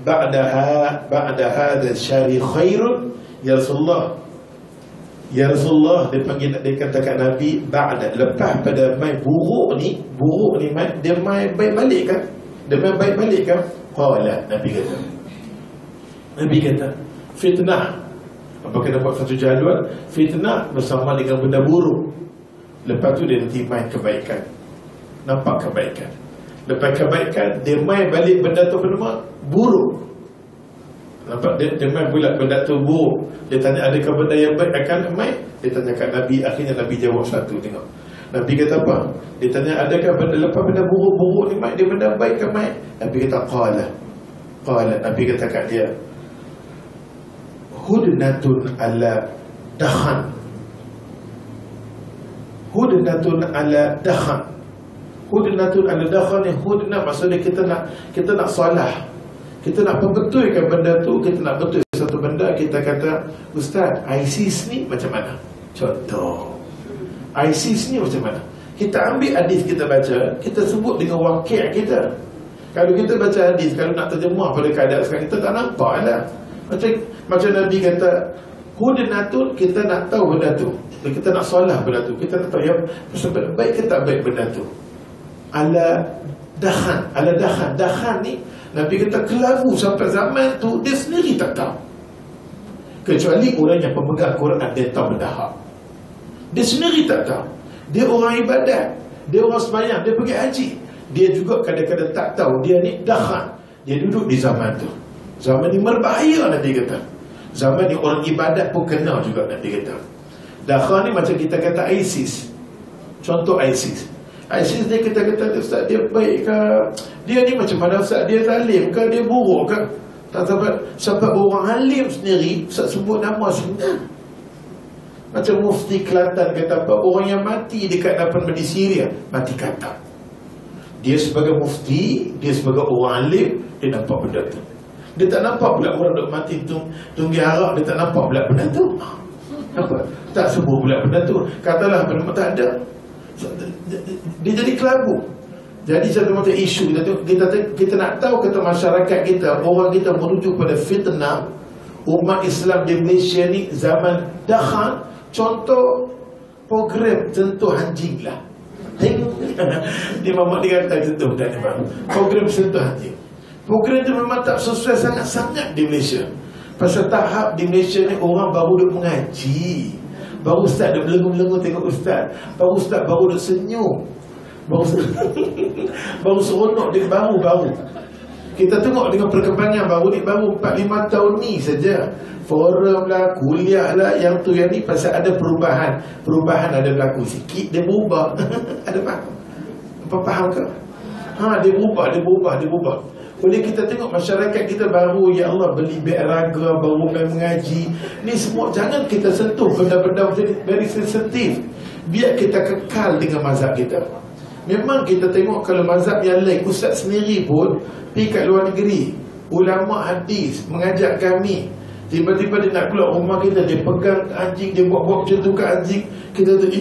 Speaker 1: ba'da hadha syari khairun ya Rasulullah. Ya Rasulullah, dia panggil, dia kata kat Nabi, ba'da, lepas pada mai buruk ni mai, dia mai baik balik kan? Dia mai baik balik kan? Qala, Nabi kata fitnah. Apa kena buat satu jadual? Fitnah bersama dengan benda buruk. Lepas tu dia nanti main kebaikan. Nampak kebaikan. Lepas kebaikan, dia main balik benda tu benda buruk. Nampak dia main pula benda tu buruk. Dia tanya adakah benda yang baik akan main. Dia tanya kat Nabi. Akhirnya Nabi jawab satu. Tengok Nabi kata apa? Dia tanya adakah benda, lepas benda buruk-buruk ni main, dia benda baik ke main? Nabi kata qala. Nabi kata kat dia, hudnatun ala dakhan. Hudnatun ala dakhan. Hudnatun ala dakhan ni, hudnah maksudnya kita nak salah. Kita nak perbetulkan benda tu. Kita nak betul satu benda. Kita kata, Ustaz, ISIS ni macam mana? Contoh, ISIS ni macam mana? Kita ambil hadis kita baca, kita sebut dengan wakil kita. Kalau kita baca hadis, kalau nak terjemah pada keadaan sekarang, kita tak nampak lah. Macam Nabi kata, hudnatun, kita nak tahu benda tu. Kita nak solah benda tu. Kita nak tahu yang baik ke tak baik benda tu. Ala dakhan ni, Nabi kata kelabu sampai zaman tu dia sendiri tak tahu. Kecuali orang yang pemegang Quran, dia tahu benda hak. Dia sendiri tak tahu. Dia orang ibadat, dia orang sembahyang, dia pergi haji, dia juga kadang-kadang tak tahu dia ni dakhan. Dia duduk di zaman tu. Zaman ni berbahaya, Nabi kata. Zaman ni orang ibadat pun kena juga, Nabi kata. Dakhan ni macam kita kata ISIS. Contoh ISIS ni kita kata, Ustaz, dia baik ke? Dia ni macam mana Ustaz? Dia zalim ke? Dia buruk ke? Tak sampai orang alim sendiri Ustaz sebut nama sebenarnya. Macam Mufti Kelantan kata apa? Orang yang mati dekat depan di Syria, mati kata. Dia sebagai mufti, dia sebagai orang alim, dia nampak benda tu. Dia tak nampak pula orang duk mati tunggu arak. Dia tak nampak pula benda tu. Apa? Tak sebut pula benda tu. Katalah benda tak ada. Dia jadi kelabu. Jadi satu macam isu kita nak tahu kata masyarakat kita, orang kita menuju pada fitnah. Umat Islam di Malaysia ni zaman dakhan. Contoh program sentuh anjing lah. Dia mamak dia kata sentuh tak ni bang. Program sentuh anjing. Program tu memang tak sesuai sangat-sangat di Malaysia. Pasal tahap di Malaysia ni orang baru duk mengaji. Baru Ustaz duk melengu-melengu tengok Ustaz. Baru duk senyum. Baru seronok dia baru. Kita tengok dengan perkembangan baru ni, baru 4-5 tahun ni saja. Forum lah, kuliah lah, yang tu yang ni pasal ada perubahan. Perubahan ada berlaku sikit, dia berubah. Ada faham? Apa faham ke? Dia berubah. Boleh kita tengok masyarakat kita baru, ya Allah, beli beraga, baru main mengaji. Ni semua jangan kita sentuh benda-benda macam ni, very sensitif. Biar kita kekal dengan mazhab kita. Memang kita tengok kalau mazhab yang lain, ustaz sendiri pun pergi kat luar negeri, ulama hadis mengajak kami, tiba-tiba dia nak keluar rumah kita, dia pegang anjing, dia buat macam tu kat anjing. Kita tu,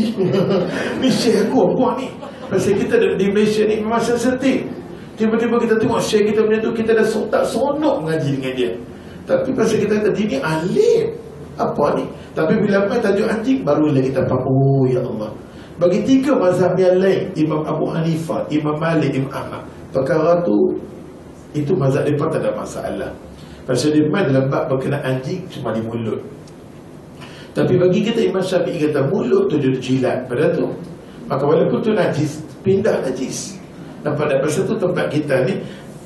Speaker 1: ni syekh aku buat ni. Pasal kita di Malaysia ni memang sensitif. Tiba-tiba kita tengok syekh kita punya tu, kita dah tak seronok mengaji dengan dia. Tapi pasal kita kata, dia ni alim, apa ni? Tapi bila main tajuk anjing, barulah kita faham, oh ya Allah. Bagi 3 mazhab yang lain, Imam Abu Hanifah, Imam Malik, Imam Ahmad, perkara tu, itu mazhab mereka tak ada masalah. Pasal dia main dalam bab berkenaan anjing cuma di mulut. Tapi bagi kita Imam Syafi'i kata mulut tu dia jilat pada tu. Maka walaupun tu najis, pindah najis. Nampak tak? Pasal tu tempat kita ni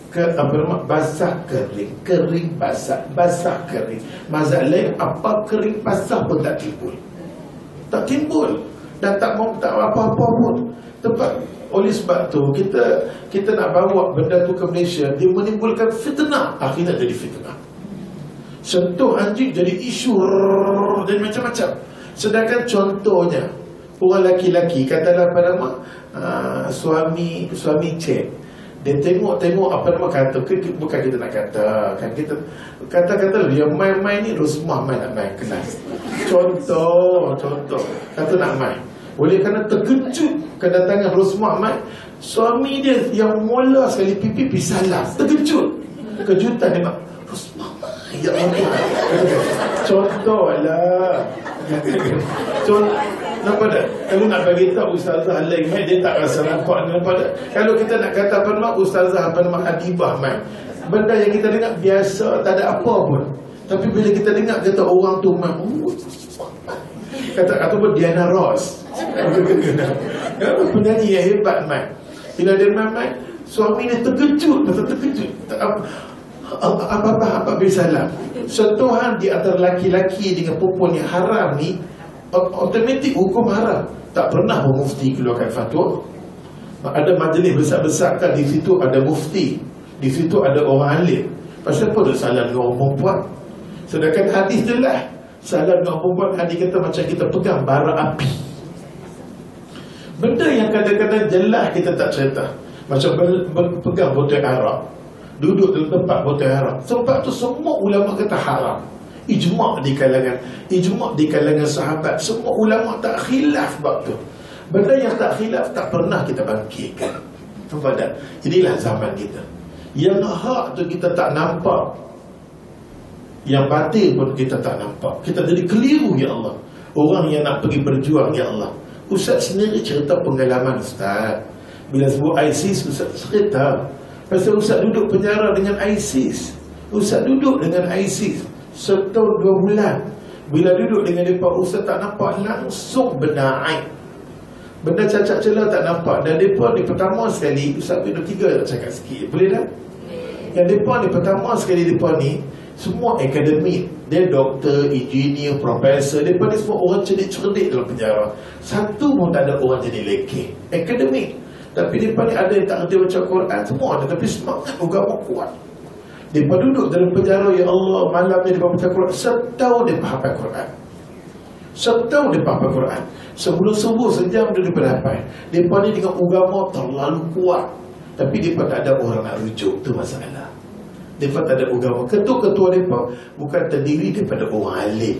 Speaker 1: basah kering, kering basah, basah kering. Mazhab lain apa kering basah pun tak timbul. Tak timbul. Dan tak apa-apa pun. Tempat. Oleh sebab tu kita nak bawa benda tu ke Malaysia, dia menimbulkan fitnah. Akhirnya jadi fitnah. Sentuh anjing jadi isu dan macam-macam. Sedangkan contohnya orang laki-laki, katalah pada mak suami cek, dia tengok apa nama kata, bukan kita nak kata kan, kita kata dia main-main ni Rosmah main nak main kelas. Contoh kata nak main, oleh kerana terkejut kedatangan Rosmah main, suami dia yang mula sekali pipi salah, terkejut. kejutan dia mak. Ya Allah. Contohlah. Nampak tak? Kalau nak bagi tahu ustazah lain mai, dia tak rasa nampak. Nampak tak? Kalau kita nak kata apa nama ustazah, apa nama adibah mai, benda yang kita dengar biasa, tak ada apa pun. Tapi bila kita dengar kata orang tu mai, kata ataupun Diana Ross, penyanyi yang hebat mai. Bila dia mai, suami dia terkejut, betul terkejut. Apa bersalah. Sentuhan di antara laki-laki dengan perempuan yang haram ni automatik hukum haram. Tak pernah pun mufti keluarkan fatwa. Ada majlis besar-besar kan, di situ ada mufti, di situ ada orang alim. Pasal apa dia salah dengan orang perempuan? Sedangkan hadis jelas, salah dengan orang perempuan, hadis kata macam kita pegang bara api. Benda yang kadang-kadang jelas kita tak cerita. Macam pegang botol arak, duduk dalam tempat botol arak. Tempat tu semua ulama kata haram. Ijma' di kalangan sahabat. Semua ulama tak khilaf bab tu. Benda yang tak khilaf tak pernah kita bangkitkan. Nampak tak? Inilah zaman kita. Yang hak tu kita tak nampak, yang batil pun kita tak nampak. Kita jadi keliru, ya Allah. Orang yang nak pergi berjuang, ya Allah. Ustaz sendiri cerita pengalaman Ustaz. Bila sebut ISIS, Ustaz cerita pasal Ustaz duduk penjara dengan ISIS. Ustaz duduk dengan ISIS setahun 2 bulan. Bila duduk dengan mereka, Ustaz tak nampak langsung benda aib, benda cacat celah tak nampak. Dan mereka ni pertama sekali, Ustaz duduk 3 tak cakap sikit, boleh tak? Yang mereka ni pertama sekali, mereka ni semua akademik. Dia doktor, engineer, profesor. Mereka ni semua orang cerdik-cerdik dalam penjara. Satu pun tak ada orang jadi lekeh. Akademik. Tapi mereka ni ada yang tak kerti baca Quran, semua ada. Tapi semangat agama kuat. Mereka duduk dalam penjara, ya Allah, malamnya mereka baca Quran. Setahun mereka hafal Quran. Setahun mereka hafal Quran. Sebelum subuh sejam mereka hafal. Mereka ni dengan agama terlalu kuat. Tapi mereka tak ada orang nak rujuk. Itu masalah. Mereka tak ada agama. Ketua-ketua mereka bukan terdiri daripada orang alim.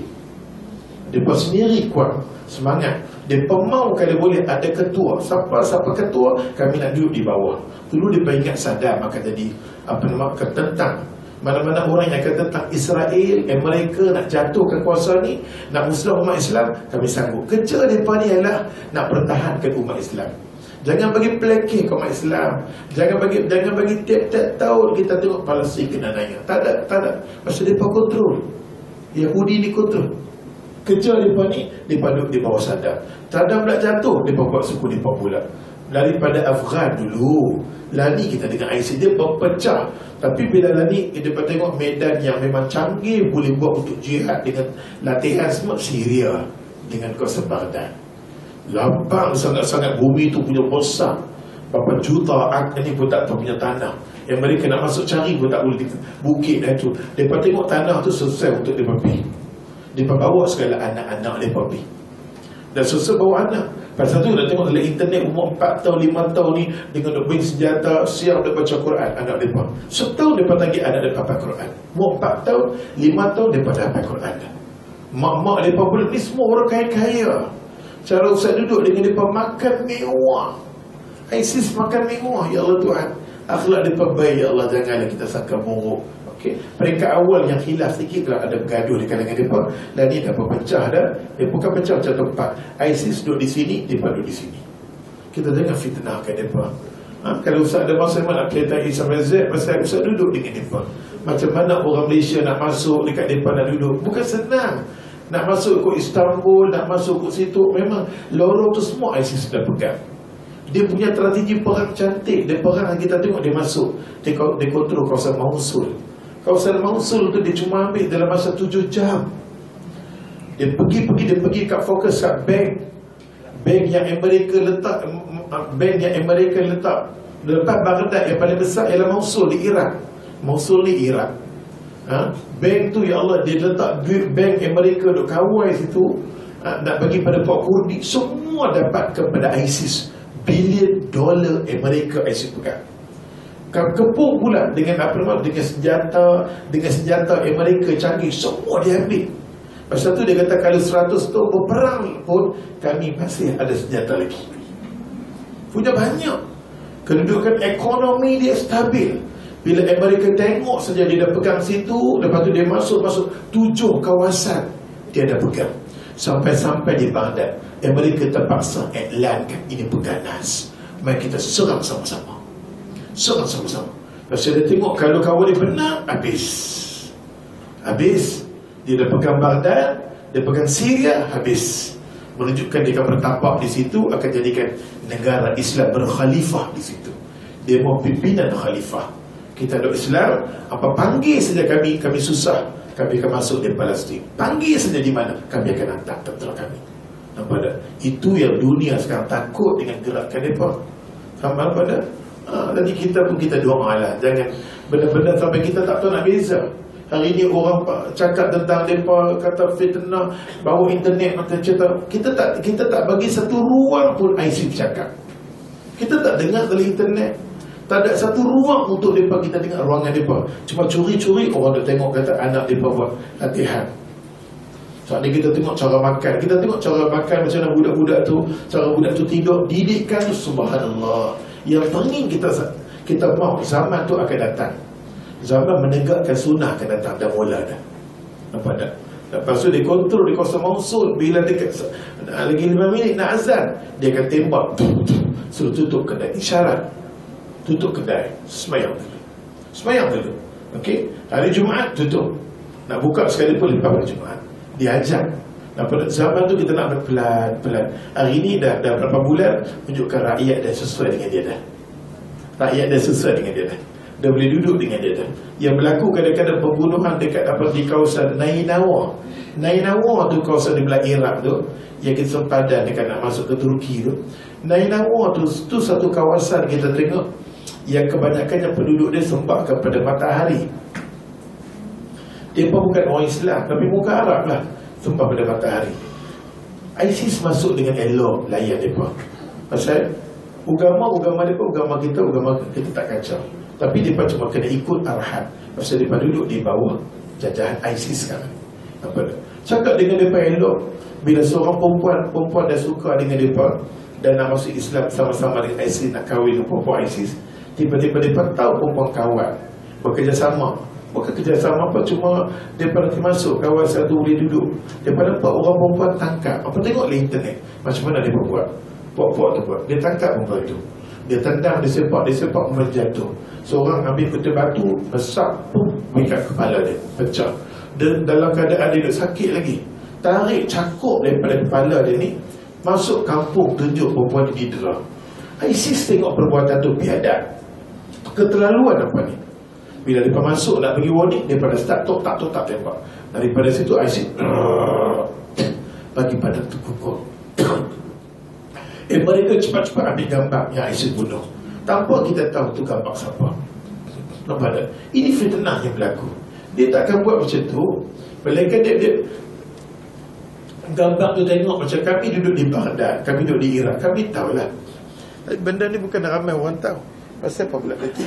Speaker 1: Mereka sendiri kuat semangat. Mereka mau kalau boleh ada ketua. Siapa ketua, kami nak duduk di bawah. Dulu mereka ingat Saddam akan jadi ketentang. Mana-mana orang yang akan tentang Israel, Amerika nak jatuhkan kuasa ni, nak musnah umat Islam, kami sanggup. Kerja mereka ni adalah nak pertahankan umat Islam. Jangan bagi pelekeh ke umat Islam. Jangan bagi tiap-tiap tahun kita tengok Palestin kena nanya. Tak ada. Pasal mereka kontrol. Yahudi ni kontrol. Kerja mereka ni, mereka duduk di bawah Saddam. Saddam pula jatuh, mereka buat suku mereka pula. Daripada Afghan dulu, lani kita dengan ISIS, dia berpecah. Tapi bila lani, kita tengok medan yang memang canggih, boleh buat untuk jihad dengan latihan semua, Syria dengan kawasan Baghdad. Lapang sangat-sangat, bumi tu punya besar. Berapa juta ini pun tak tahu punya tanah. Yang mereka nak masuk cari pun tak boleh. Bukit dan tu, mereka tengok tanah tu selesai untuk mereka pergi. Mereka bawa segala anak-anak mereka pergi. Dan selesai bawa anak. Pasal tu dah tengok dalam internet, umur 4 tahun, 5 tahun ni, dengan duk beri senjata, siap dia baca Quran, anak mereka. Setahun mereka tagih anak mereka hafal Quran. Umur 4 tahun, 5 tahun mereka dah hafal Quran. Mak-mak mereka pula ni semua orang kaya-kaya. Cara Ustaz duduk dengan mereka makan mewah. ISIS makan mewah, ya Allah Tuhan. Akhlak mereka baik, ya Allah, janganlah kita sangka buruk. Okay. Peringkat awal yang khilaf sikit kalau ada bergaduh di kalangan mereka. Dan ni dah berpecah dah. Dia bukan pecah macam tempat. ISIS duduk di sini, mereka duduk di sini. Kita jangan fitnahkan mereka. Kalau Ustaz ada masa nak kaitan Islam Z, pasal Ustaz duduk dengan mereka. Macam mana orang Malaysia nak masuk dekat mereka nak duduk. Bukan senang. Nak masuk ke Istanbul, nak masuk ke situ, memang lorong tu semua ISIS sudah pegang. Dia punya strategi perang cantik. Dia perang, kita tengok dia masuk, dia kontrol kawasan Mosul. Kawasan Mosul tu dia cuma ambil dalam masa 7 jam. Dia pergi kat fokus kat bank yang Amerika letak. Lepas Baghdad yang paling besar ialah Mosul di Iraq. Mosul ni Iraq. Bank tu, ya Allah, dia letak bank Amerika duk kawal situ, nak bagi pada Pak Kurdi. Semua dapat kepada ISIS. $1 billion Amerika ISIS pegang. Kepung pula dengan senjata Amerika canggih, semua dia ambil. Pasal tu dia kata kalau 100 tahun berperang pun kami masih ada senjata lagi. Punya banyak. Kedudukan ekonomi dia stabil. Bila Amerika tengok saja dia dah pegang situ, lepas tu dia masuk 7 kawasan dia dah pegang. Sampai-sampai di Baghdad, Amerika terpaksa iklankan ini berganas. Mari kita serang sama-sama. Serang sama-sama. Lepas dia tengok kalau kawan dia benar, habis. Dia dah pegang Baghdad, dia pegang Syria, habis. Menunjukkan dia akan bertapak di situ, akan jadikan negara Islam berkhalifah di situ. Dia mau pimpinan khalifah. Kita ada Islam, apa panggil saja kami susah, kami akan masuk di Palestin. Panggil saja di mana, kami akan hantar tentera kami. Nampak tak? Itu yang dunia sekarang takut dengan gerakan mereka. Sama pada tadi kita pun kita doa lah, jangan benda-benda sampai kita tak tahu nak beza. Hari ni orang cakap tentang mereka, kata fitnah, bawa internet, cerita. Kita tak bagi satu ruang pun IC cakap. Kita tak dengar dari internet. Tak ada satu ruang untuk mereka kita dengar ruangan mereka. Cuma curi-curi orang dah tengok kata anak mereka buat latihan. Soalnya kita tengok cara makan. Kita tengok cara makan macam mana budak-budak tu, cara budak tu tidur. Didikan tu subhanallah. Yang teringin kita mahu zaman tu akan datang. Zaman menegakkan sunnah akan datang. Dah mula dah. Nampak tak? Lepas tu dia kontrol di kawasan Mosul. Bila dekat lagi 5 minit nak azan, dia akan tembak. Suruh tutup kedai. Isyarat tutup kedai. Semayang dulu. Okey. Hari Jumaat tutup. Nak buka sekali pun lepas hari Jumaat. Diajak. Dan pada zaman tu kita nak pelan-pelan. Hari ni dah berapa bulan tunjukkan rakyat dah sesuai dengan dia dah. Rakyat dah sesuai dengan dia dah. Dah boleh duduk dengan dia dah. Yang berlaku kadang-kadang pembunuhan dekat di kawasan Nainawa. Nainawa tu kawasan di belah Iraq tu, yang kita sempadan dekat nak masuk ke Turki tu. Nainawa tu satu kawasan kita tengok yang kebanyakannya penduduk dia sembah kepada matahari. Dia pun bukan orang Islam, tapi muka Arab lah, sembah pada matahari. ISIS masuk dengan elok layan mereka. Pasal agama kita tak kacau. Tapi mereka cuma kena ikut arahan. Pasal mereka duduk di bawah jajahan ISIS sekarang. Apa dah? Cakap dengan mereka elok. Bila seorang perempuan dah suka dengan mereka dan nak masuk Islam sama-sama dengan ISIS, nak kahwin dengan perempuan ISIS, tiba-tiba mereka tahu perempuan kawan bekerjasama. Bukan kerjasama apa, cuma mereka nanti masuk kawasan tu boleh duduk. Mereka nampak orang perempuan tangkap. Apa tengok di internet macam mana dia buat. Puak-puak tu buat. Dia tangkap perempuan tu. Dia tendang, dia sepak menjatuh. Seorang ambil putih batu, besar pun mengikat kepala dia, pecah. Dan dalam keadaan dia sakit lagi. Tarik cakup daripada kepala dia ni, masuk kampung, tunjuk perempuan di didera. ISIS tengok perbuatan tu biadab. Keterlaluan apa ni. Bila mereka masuk nak bagi warning, mereka dah start tok-tak tembak. Daripada situ ISIS bagi badan tu kukuh. Mereka cepat-cepat ambil gambar yang ISIS bunuh, tanpa kita tahu tu gambar siapa. Nampak tak? Ini fitnah yang berlaku. Dia takkan buat macam tu. Melainkan dia gambar tu tengok macam kami duduk di Baghdad, kami duduk di Iraq, kami tahulah. Benda ni bukan ramai orang tahu. Pasal apa pula tadi?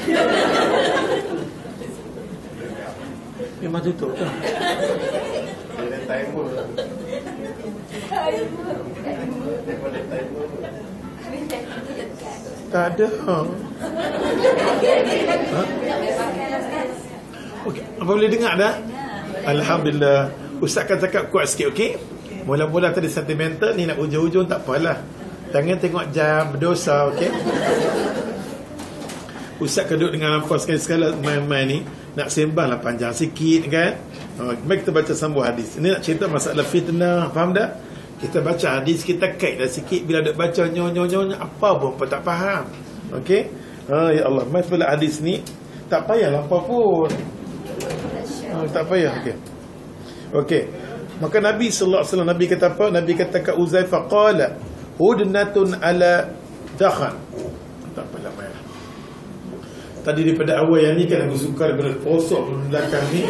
Speaker 1: Memang tutup tak? Ada timer. Tak ada. Okey, apa boleh dengar dah? Alhamdulillah. Ustaz kan cakap kuat sikit, okey? Mula-mula tadi sentimental, ni nak ujung-ujung tak apalah. Jangan tengok jam, berdosa, okey? Ustaz keduk dengan lampau sekali-sekala main-main ni, nak sembang lah panjang sikit kan. Mari kita baca sambung hadis. Ini nak cerita masalah fitnah, faham tak? Kita baca hadis, kita kait dah sikit. Bila duk baca nyonya apa pun tak faham. Okey? Ya Allah, mari pula hadis ni tak payah lampau pun. Tak payah, okey. Okey. Maka Nabi sallallahu alaihi wasallam, Nabi kata apa? Nabi kata ke Uzaifah qala hudnatun ala dakhan. Tak apalah mai. Tadi daripada awal yang ni kan aku suka daripada posok belakang ni.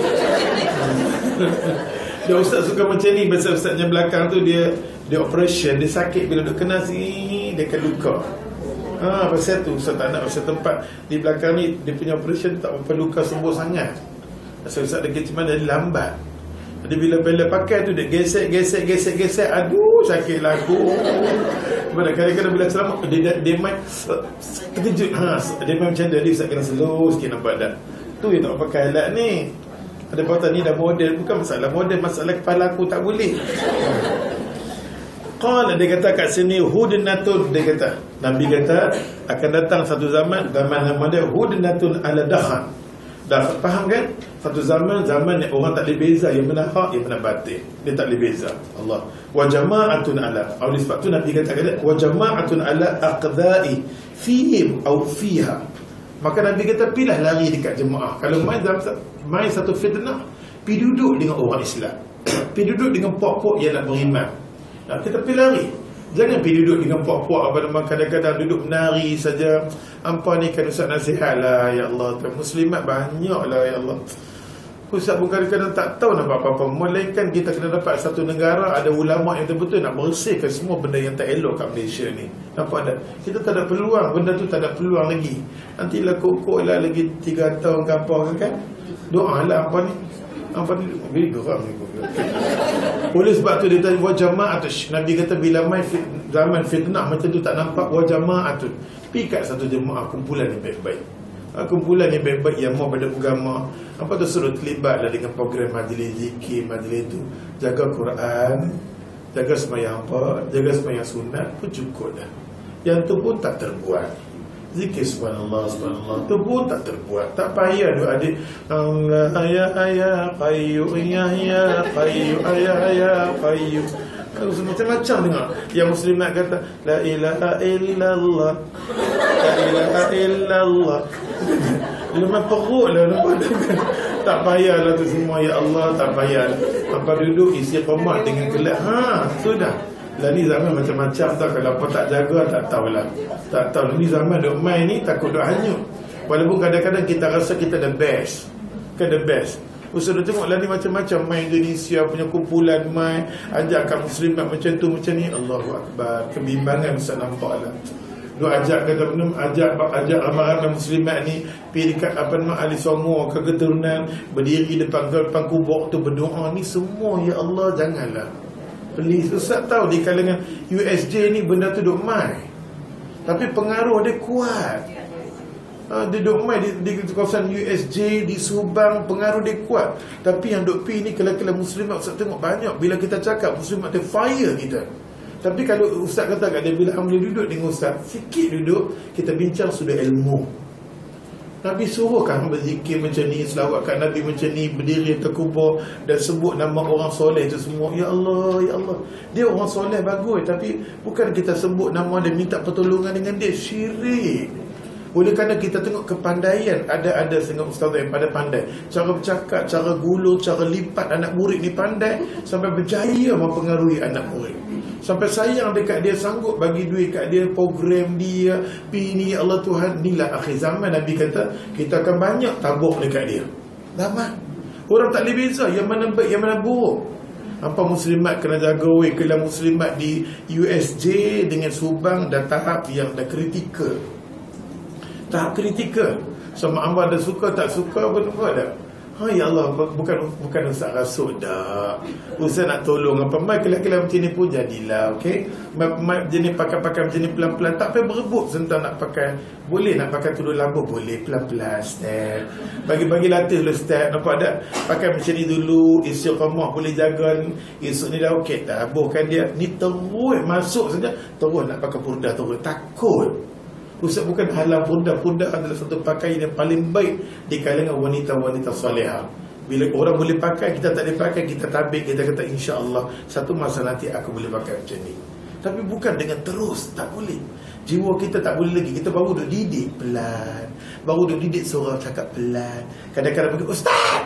Speaker 1: Dia ustaz suka macam ni. Biasa ustaznya belakang tu dia operation, dia sakit bila duk kena sini dia akan luka. Pasal tu ustaz tak nak pasal tempat di belakang ni dia punya operation tak berapa luka sembuh sangat. Pasal ustaz lagi cuma dia lambat. Jadi bila pakai tu dia gesek, aduh sakit lagu. Kadang-kadang bila ceramah dia main terkejut. Dia main macam dia ustaz kena slow sikit, nampak tak? Tu yang tak pakai alat ni. Ada kata ni dah model. Bukan masalah model, masalah kepala aku tak boleh. Qala, dia kata kat sini hudnatun, dia kata Nabi kata akan datang satu zaman nama dia hudnatun ala dakhan. Dah faham kan? Satu zaman yang orang tak boleh beza yang mana hak, yang mana batil. Dia tak boleh beza. Allah. Wa jama'atun ala. Oleh sebab tu Nabi kata wa jama'atun ala aqda'i fihim aw fiha. Maka Nabi kata pilih lari dekat jemaah. Kalau main satu fitnah, pergi duduk dengan orang Islam. Pergi duduk dengan puak-puak yang nak beriman. Nah, kita pergi lari. Jangan pergi duduk dengan puak-puak apa nama, kadang-kadang duduk menari saja. Hampa ni kan Ustaz nasihat lah, ya Allah, muslimat banyak lah, ya Allah. Ustaz pun kadang-kadang tak tahu nak buat apa-apa. Melainkan kita kena dapat satu negara ada ulama yang betul-betul nak bersihkan semua benda yang tak elok kat Malaysia ni. Nampak tak? Kita tak ada peluang, benda tu tak ada peluang lagi. Nantilah kokok lah lagi 3 tahun ke apa kan? Doa lah apa ni. Apa ni? Geram ni. Oleh sebab tu dia tanya wa jama'atun. Nabi kata bila main zaman fitnah macam tu tak nampak wa jama'atun. Pergi kat satu jemaah, kumpulan yang baik-baik. Kumpulan yang baik-baik yang mau pada agama. Apa tu, suruh terlibatlah dengan program majlis zikir, majlis tu. Jaga Quran, jaga sembahyang apa, jaga sembahyang sunat pun cukup dah. Yang tu pun tak terbuat. Zikir subhanallah, subhanallah tu pun tak terbuat. Tak payah doa adik Allah ya qayyu ya qayyu ya qayyu. Macam-macam dengar. Yang muslimat kata la ilaha illallah, la ilaha illallah. Lemah perut lah. Tak payahlah tu semua, ya Allah, tak payah. Apa duduk istiqamah dengan kelak. Sudah. Lah ni zaman macam-macam tau. Kalau apa tak jaga tak tahulah. Tak tahu. Ni zaman duk main ni takut duk hanyut. Walaupun kadang-kadang kita rasa kita the best. Kan the best. Ustaz dah tengoklah ni macam-macam main Indonesia punya kumpulan main, ajak kat muslimat macam tu macam ni. Allahu Akbar. Kebimbangan Ustaz nampak lah. Duk ajak kata benar, ajak ramai-ramai muslimat ni pergi dekat apa nama ahli songo ke keturunan, berdiri depan kubur tu berdoa. Ni semua ya Allah janganlah. Please. Ustaz tahu di kalangan USJ ni benda tu duk main, tapi pengaruh dia kuat. Dia duk main di kawasan USJ, di Subang, pengaruh dia kuat. Tapi yang duk pergi ni kelak-kelak muslimat, Ustaz tengok banyak. Bila kita cakap muslimat dia fire kita. Tapi kalau Ustaz kata kat dia, bila boleh duduk dengan Ustaz, sikit duduk, kita bincang sudah ilmu. Nabi suruhkan berzikir macam ni, selawat kat Nabi macam ni, berdiri terkubur dan sebut nama orang soleh tu semua. Ya Allah, ya Allah. Dia orang soleh bagus, tapi bukan kita sebut nama dia, minta pertolongan dengan dia. Syirik. Oleh kerana kita tengok kepandaian, ada setengah ustaz yang pada pandai, cara bercakap, cara gulung, cara lipat anak murid ni pandai, sampai berjaya mempengaruhi anak murid. Sampai sayang dekat dia, sanggup bagi duit kat dia, program dia, ni Allah Tuhan. Inilah akhir zaman. Nabi kata kita akan banyak tabuk dekat dia. Lama orang tak boleh beza yang mana baik, yang mana buruk. Apa muslimat kena jaga kelam muslimat di USJ dengan Subang dah tahap yang dah kritikal. Tahap kritikal. Sama hamba ada suka tak suka pun ada. Ya Allah, bukan Ustaz rasuk dah. Ustaz nak tolong apa mai kelak-kelak macam ni pun jadilah, okey. Mai jenis pakai-pakai macam ni pelan-pelan, tak payah berebut tentang nak pakai. Boleh nak pakai tudung labuh, boleh pelan-pelan step. Bagi-bagi latih dulu step, nampak tak? Pakai macam ni dulu, istiqamah boleh jaga. Esok ni dah okey dah, bukan dia. Ni terus masuk saja, terus nak pakai purdah terus. Takut. Ustaz bukan halang purdah. Purdah adalah satu pakaian yang paling baik di kalangan wanita-wanita salihah. Bila orang boleh pakai, kita tak boleh pakai, kita tabik, kita kata insya-Allah satu masa nanti aku boleh pakai macam ni. Tapi bukan dengan terus, tak boleh. Jiwa kita tak boleh lagi. Kita baru duk didik pelan, baru duk didik suara cakap pelan. Kadang-kadang pergi ustaz.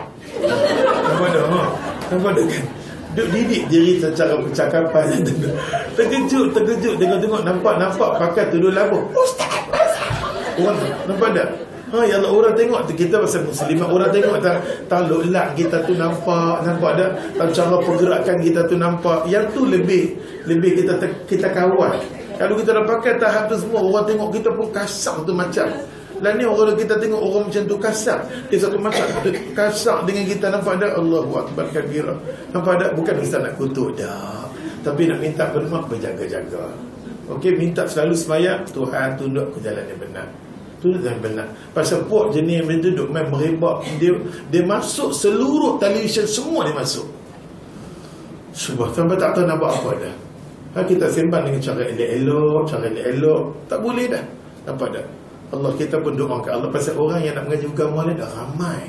Speaker 1: Nampak kan? Duk didik diri secara percakapan. Terkejut tengok nampak pakai tudung labuh. Ustaz. Orang nampak tak? Ya Allah, orang tengok tu kita pasal muslimat, orang tengok taluk lak kita tu nampak dah, cara pergerakan kita tu nampak. Yang tu lebih kita kawal. Kalau kita dah pakai tahap tu semua, orang tengok kita pun kasar tu macam. Lah ni orang kita tengok orang macam tu kasar, dia satu macam kasar dengan kita, nampak tak? Allahu Akbar kabira. Nampak tak? Bukan Ustaz nak kutuk dah, tapi nak minta bermak berjaga-jaga. Okey, minta selalu sembahyang, Tuhan tunduk ke jalan yang benar. Tu yang benar. Pasal puak jenis yang duduk main merebak, dia masuk seluruh televisyen, semua dia masuk. Subah sampai tak tahu nak buat apa dah. Kita sembang dengan cara elok-elok, tak boleh dah. Nampak tak? Allah, kita pun doa ke Allah, pasal orang yang nak mengaji agama ni dah ramai.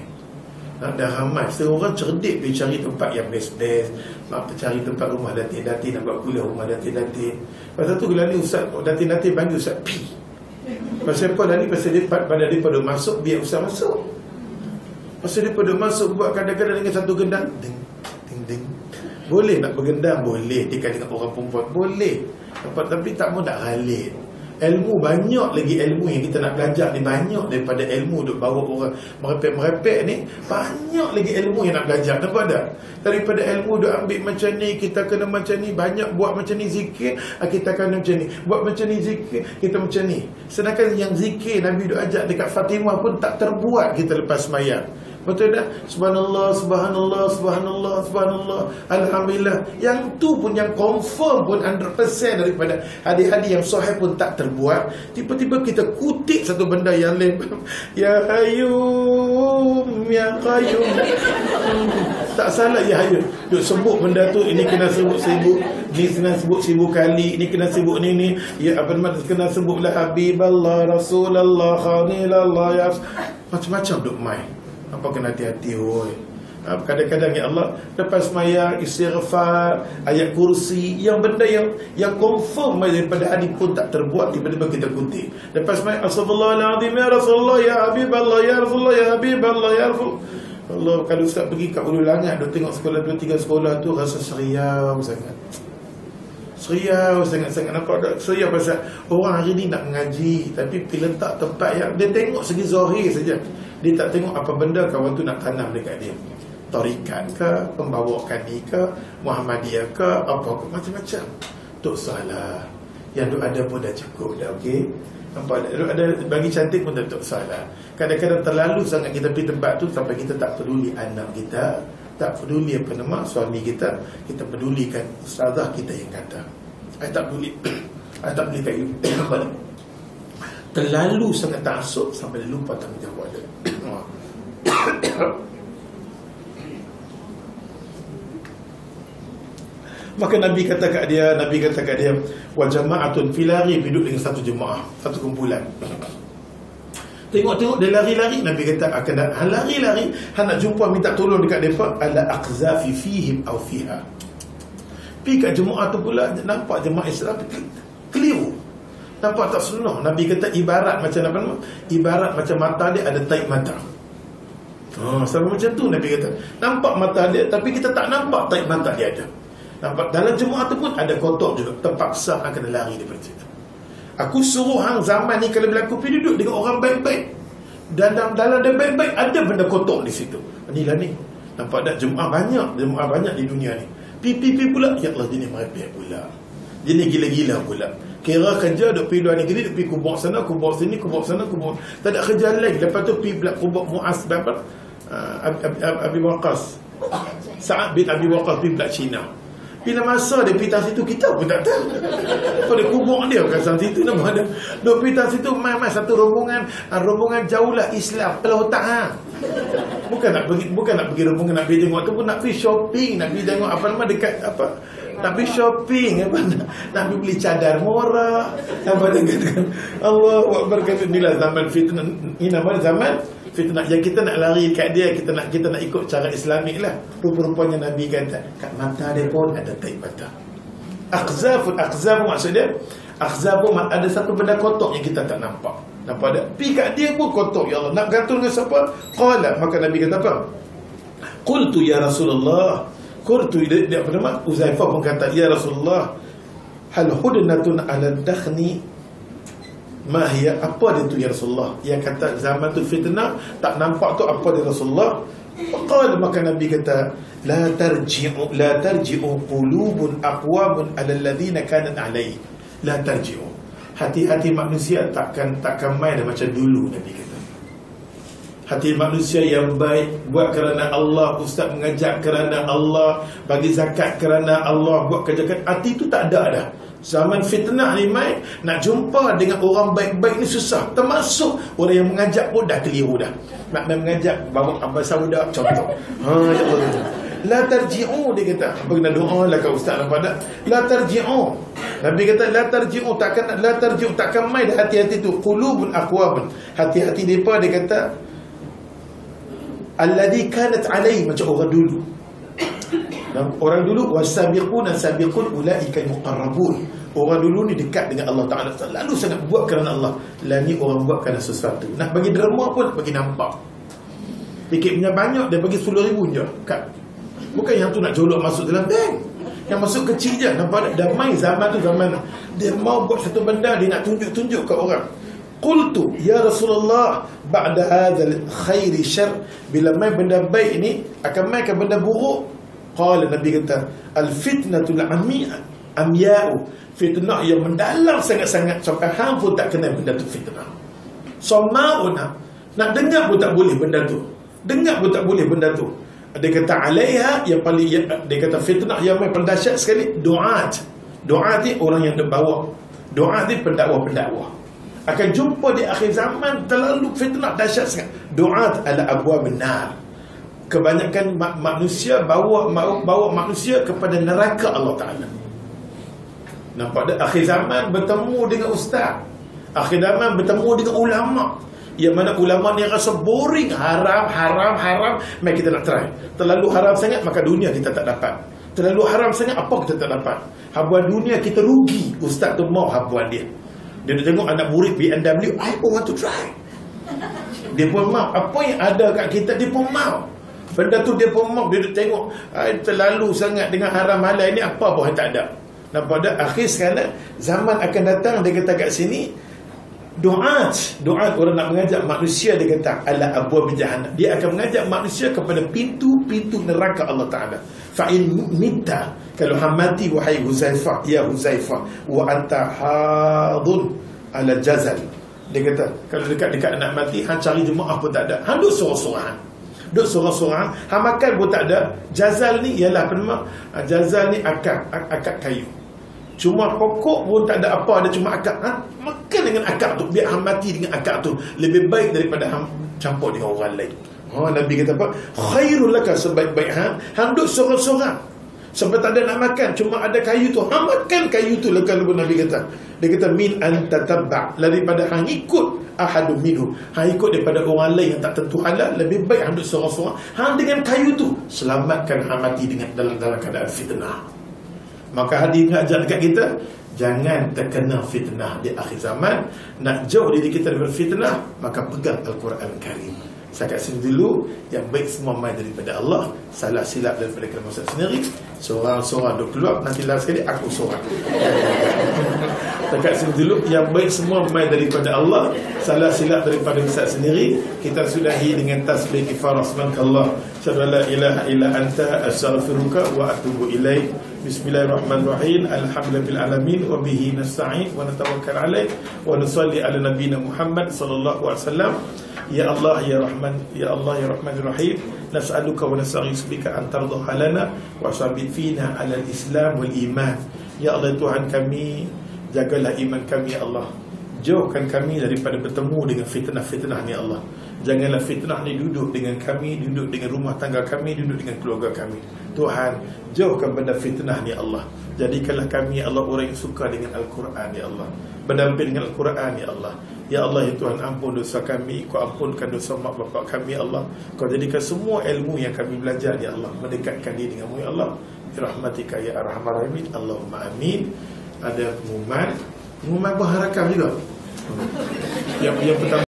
Speaker 1: Seorang cerdik pergi cari tempat yang best-best, cari tempat rumah datin-datin, nak buat kuliah rumah datin-datin. Pasal tu bila ni ustaz datin-datin panggil ustaz pi. Pasal apa lari? Pasal dia daripada masuk, biar ustaz masuk. Pasal daripada masuk, buat kadang-kadang dengan satu gendang, ding ding ding. Boleh nak bergendang, boleh. Dekat dengan orang perempuan, boleh. Tapi tak mau nak ghalit. Ilmu banyak lagi, ilmu yang kita nak belajar ni banyak daripada ilmu duk bawa orang merepek-merepek ni. Banyak lagi ilmu yang nak belajar. Nampak tak? Daripada ilmu duk ambil macam ni, kita kena macam ni, banyak buat macam ni zikir, kita kena macam ni. Buat macam ni zikir, kita macam ni. Sedangkan yang zikir Nabi duk ajak dekat Fatimah pun tak terbuat kita lepas sembahyang. Betul tak? Subhanallah, subhanallah, subhanallah, subhanallah, alhamdulillah. Yang tu pun, yang confirm pun 100% daripada hadis-hadis yang sahih pun tak terbuat. Tiba-tiba kita kutip satu benda yang lain. Ya Qayyum, Ya Qayyum. Tak salah Ya Qayyum. Duk sebut benda tu, ini kena sebut 1000, ni kena sebut 1000 kali, ini kena sebut ni. Ya apa nama, kena sebutlah Habiballah, Rasulullah, Khalilallah, ya macam-macam duk main. Apa kena hati-hati oi. Kadang-kadang ya Allah, lepas sembahyang istighfar, ayat kursi, yang benda yang confirm daripada hadis pun tak terbuat, tiba-tiba kita kutip. Lepas sembahyang astagfirullahalazim ya Rasulullah ya Habiballah ya Rasulullah ya Habiballah ya Rasul. Allah, kalau ustaz pergi kat Ulu Langat, dia tengok sekolah 2-3 sekolah tu rasa seriau sangat. Seriau sangat-sangat. Nampak tak? Seriau pasal orang hari ni nak mengaji, tapi pergi letak tempat yang dia tengok segi zahir saja. Dia tak tengok apa benda kawan tu nak tanam dekat dia. Tarikat ke, pembawakan ni ke, Muhammadiyah ke, apa ke, macam-macam. Tak salah. Yang tu ada pun dah cukup dah, okey? Nampak tak? Ada bagi cantik pun tak salah. Kadang-kadang terlalu sangat kita pergi tempat tu sampai kita tak peduli anak kita, tak peduli apa nama suami kita, kita pedulikan ustazah kita yang kata. Saya tak peduli. Saya tak peduli kayu. Terlalu sangat taksub sampai lupa tanggungjawab dia. Maka Nabi kata kat dia, wa jama'atun filari, duduk dengan satu jemaah, satu kumpulan. Tengok dia lari-lari, Nabi kata akan lari-lari, nak jumpa minta tolong dekat mereka, ala aqzafi fihim aw fiha. Pergi kat jemaah tu pula, nampak jemaah Islam keliru. Nampak tak sunnah. Nabi kata ibarat macam apa nama? Ibarat macam mata dia ada taik mata. Sama macam tu Nabi kata. Nampak mata dia, tapi kita tak nampak taik mata dia ada. Nampak dalam jemaah tu pun ada kotor juga. Terpaksa akan lari daripada situ. Aku suruh hang zaman ni kalau bila aku pergi duduk dengan orang baik-baik, dan dalam dia baik-baik ada benda kotor di situ. Inilah ni. Nampak tak? Jemaah banyak di dunia ni. Pipi pula, ya Allah, jenis merepek pula. Jenis gila-gila pula. Kira kerja duk pergi luar negeri, duk pergi kubur sana, kubur sini, kubur sana, kubur. Tak ada kerja lain. Lepas tu pergi pula kubur Mu'az apa? Abi Waqqas. Sa'ad bin Abi Waqqas pergi pula Cina. Bila masa dia pergi tas situ, kita pun tak tahu. Pada kubur dia kat situ nama ada. Duk pergi tas situ mai satu rombongan jauhlah Islam kalau tak Bukan nak pergi rombongan nak pergi tengok tu pun, nak pergi shopping, nak pergi tengok apa nama dekat apa. Nak pergi shopping apa, nak pergi beli cadar murah apa dengan Allah Akbar. Inilah zaman fitnah. Ini nama zaman fitnah yang kita nak lari kat dia, kita nak ikut cara Islamik lah. Rupa-rupanya Nabi kata kat mata dia pun ada taib mata. Aqzaf maksud dia, aqzaf ada satu benda kotor yang kita tak nampak. Nampak tak? Pergi kat dia pun kotor. Ya Allah, nak gantung dengan siapa? Qala, maka Nabi kata apa? Qultu ya Rasulullah. Qultu, dia apa nama? Uzaifah pun kata, ya Rasulullah, hal hudnatun ala dakhni ma hiya, apa dia tu ya Rasulullah? Yang kata zaman tu fitnah, tak nampak tu apa dia Rasulullah? Qala, maka Nabi kata, la tarji'u qulubun aqwamun ala alladhina kanat alaihi. La tarji'u, hati-hati manusia takkan main macam dulu. Nabi kata hati manusia yang baik, buat kerana Allah, ustaz mengajak kerana Allah, bagi zakat kerana Allah, buat kerja, hati tu tak ada dah. Zaman fitnah ni mai, nak jumpa dengan orang baik-baik ni susah. Termasuk orang yang mengajak pun dah keliru dah. Nak main mengajak bawa abang sauda contoh. La tarji'u, dia kata. Apa kena doa lah kat ustaz nampak tak? La tarji'u. Nabi kata la tarji'u, takkan mai dah hati-hati tu. Qulubun aqwabun. Hati-hati depa, dia kata alladhi kanat alai, macam orang dulu. Orang dulu wasabiqun sabiqun ulaika muqarrabun. Orang dulu ni dekat dengan Allah Ta'ala, selalu sangat buat kerana Allah. Lah ni orang buat kerana sesuatu. Nak bagi derma pun bagi nampak. Fikir punya banyak, dia bagi 10,000 je kat. Bukan yang tu nak jolok masuk dalam bank, yang masuk kecil je. Nampak dah main zaman tu, zaman dia mau buat satu benda, dia nak tunjuk-tunjuk kat orang. Qultu ya Rasulullah ba'da hadzal khairi syarr, bila main benda baik ni akan main ke benda buruk. Qala, Nabi kata al-fitnatul amya'u, fitnah yang mendalam sangat-sangat sampai hang pun tak kenal benda tu fitnah. Sama'una, nak dengar pun tak boleh benda tu. Dengar pun tak boleh benda tu. Dia kata alaiha, yang paling dia kata fitnah yang paling dahsyat sekali du'at. Du'at ni orang yang bawa. Du'at ni pendakwa-pendakwa. Akan jumpa di akhir zaman terlalu fitnah dahsyat sangat. Du'at ala abwabin nar. Kebanyakan manusia bawa manusia kepada neraka Allah Ta'ala. Nampak tak? Akhir zaman bertemu dengan ustaz, akhir zaman bertemu dengan ulama, yang mana ulama ni rasa boring, haram, mai kita nak try. Terlalu haram sangat, maka dunia kita tak dapat. Terlalu haram sangat, apa kita tak dapat. Habuan dunia kita rugi. Ustaz tu mau habuan dia. Dia tengok anak murid BMW, I pun want to try. Dia pun mau. Apa yang ada kat kita, dia pun mau. Benda tu dia pun mau. Dia tengok terlalu sangat dengan haram halal ni, apa pun tak ada. Nampak tak? Akhir sekali zaman akan datang, dia kata kat sini Du'at orang nak mengajak manusia, dia kata ala abwab jahannam, dia akan mengajak manusia kepada pintu-pintu neraka Allah Ta'ala. Fa'in mitta, kalau hang mati wahai Huzaifah, ya Huzaifah, wa anta hadun ala jazal, dia kata kalau dekat-dekat nak mati, hang cari jemaah pun tak ada, hang duduk sorang-sorang, hang makan pun tak ada. Jazal ni ialah apa nama? Jazal ni akak kayu. Cuma pokok pun tak ada apa, ada cuma akak. Makan dengan akak tu, biar hang mati dengan akak tu, lebih baik daripada hang campur dengan orang lain. Nabi kata apa? Khairul laka, sebaik-baik hang duduk sorang-sorang sampai tak ada nak makan, cuma ada kayu tu, hang makan kayu tu. Lepas Nabi kata, dia kata min antatabba, daripada hang ikut ahadun minhu, hang ikut daripada orang lain yang tak tentu halal, lebih baik hang duduk sorang-sorang hang dengan kayu tu, selamatkan hang mati dengan dalam keadaan fitnah. Maka hadir ngajak dekat kita, jangan terkena fitnah di akhir zaman. Nak jauh diri kita daripada fitnah, maka pegang Al-Quran Karim. Saya kat sini dulu. Yang baik semua main daripada Allah, salah silap daripada kalam Ustaz sendiri. Seorang-seorang duk keluar, nanti last sekali aku seorang. Dekat sini dulu. Yang baik semua main daripada Allah, salah silap daripada Ustaz sendiri. Kita sudahi dengan tasbih kifarah subhanallah, syada la ilaha illa anta, astaghfiruka wa atubu ilaik. Bismillahirrahmanirrahim. Alhamdulillahil alamin wa bihi nasta'in wa natawakkal alaik wa nusalli ala nabiyyina Muhammad sallallahu alaihi wasallam. Ya Allah ya Rahman, ya Allah ya Rahmanir Rahim, nas'aluka wa nasta'idzu bika an tardha lana wa sabbit fina 'ala al-islam wal iman. Ya Allah Tuhan kami, jagalah iman kami ya Allah. Jauhkan kami daripada bertemu dengan fitnah-fitnah ni Allah. Janganlah fitnah ni duduk dengan kami, duduk dengan rumah tangga kami, duduk dengan keluarga kami. Tuhan, jauhkan benda fitnah ni Allah. Jadikanlah kami ya Allah orang yang suka dengan Al-Quran ya Allah, berdamping dengan Al-Quran ya Allah. Ya Allah ya Tuhan, ampun dosa kami, Kau ampunkan dosa mak bapak kami ya Allah. Kau jadikan semua ilmu yang kami belajar ya Allah mendekatkan diri denganmu ya Allah, birahmatika ya arhamar rahimin. Allahumma amin. Ada pengumuman berharakam juga. Yang pertama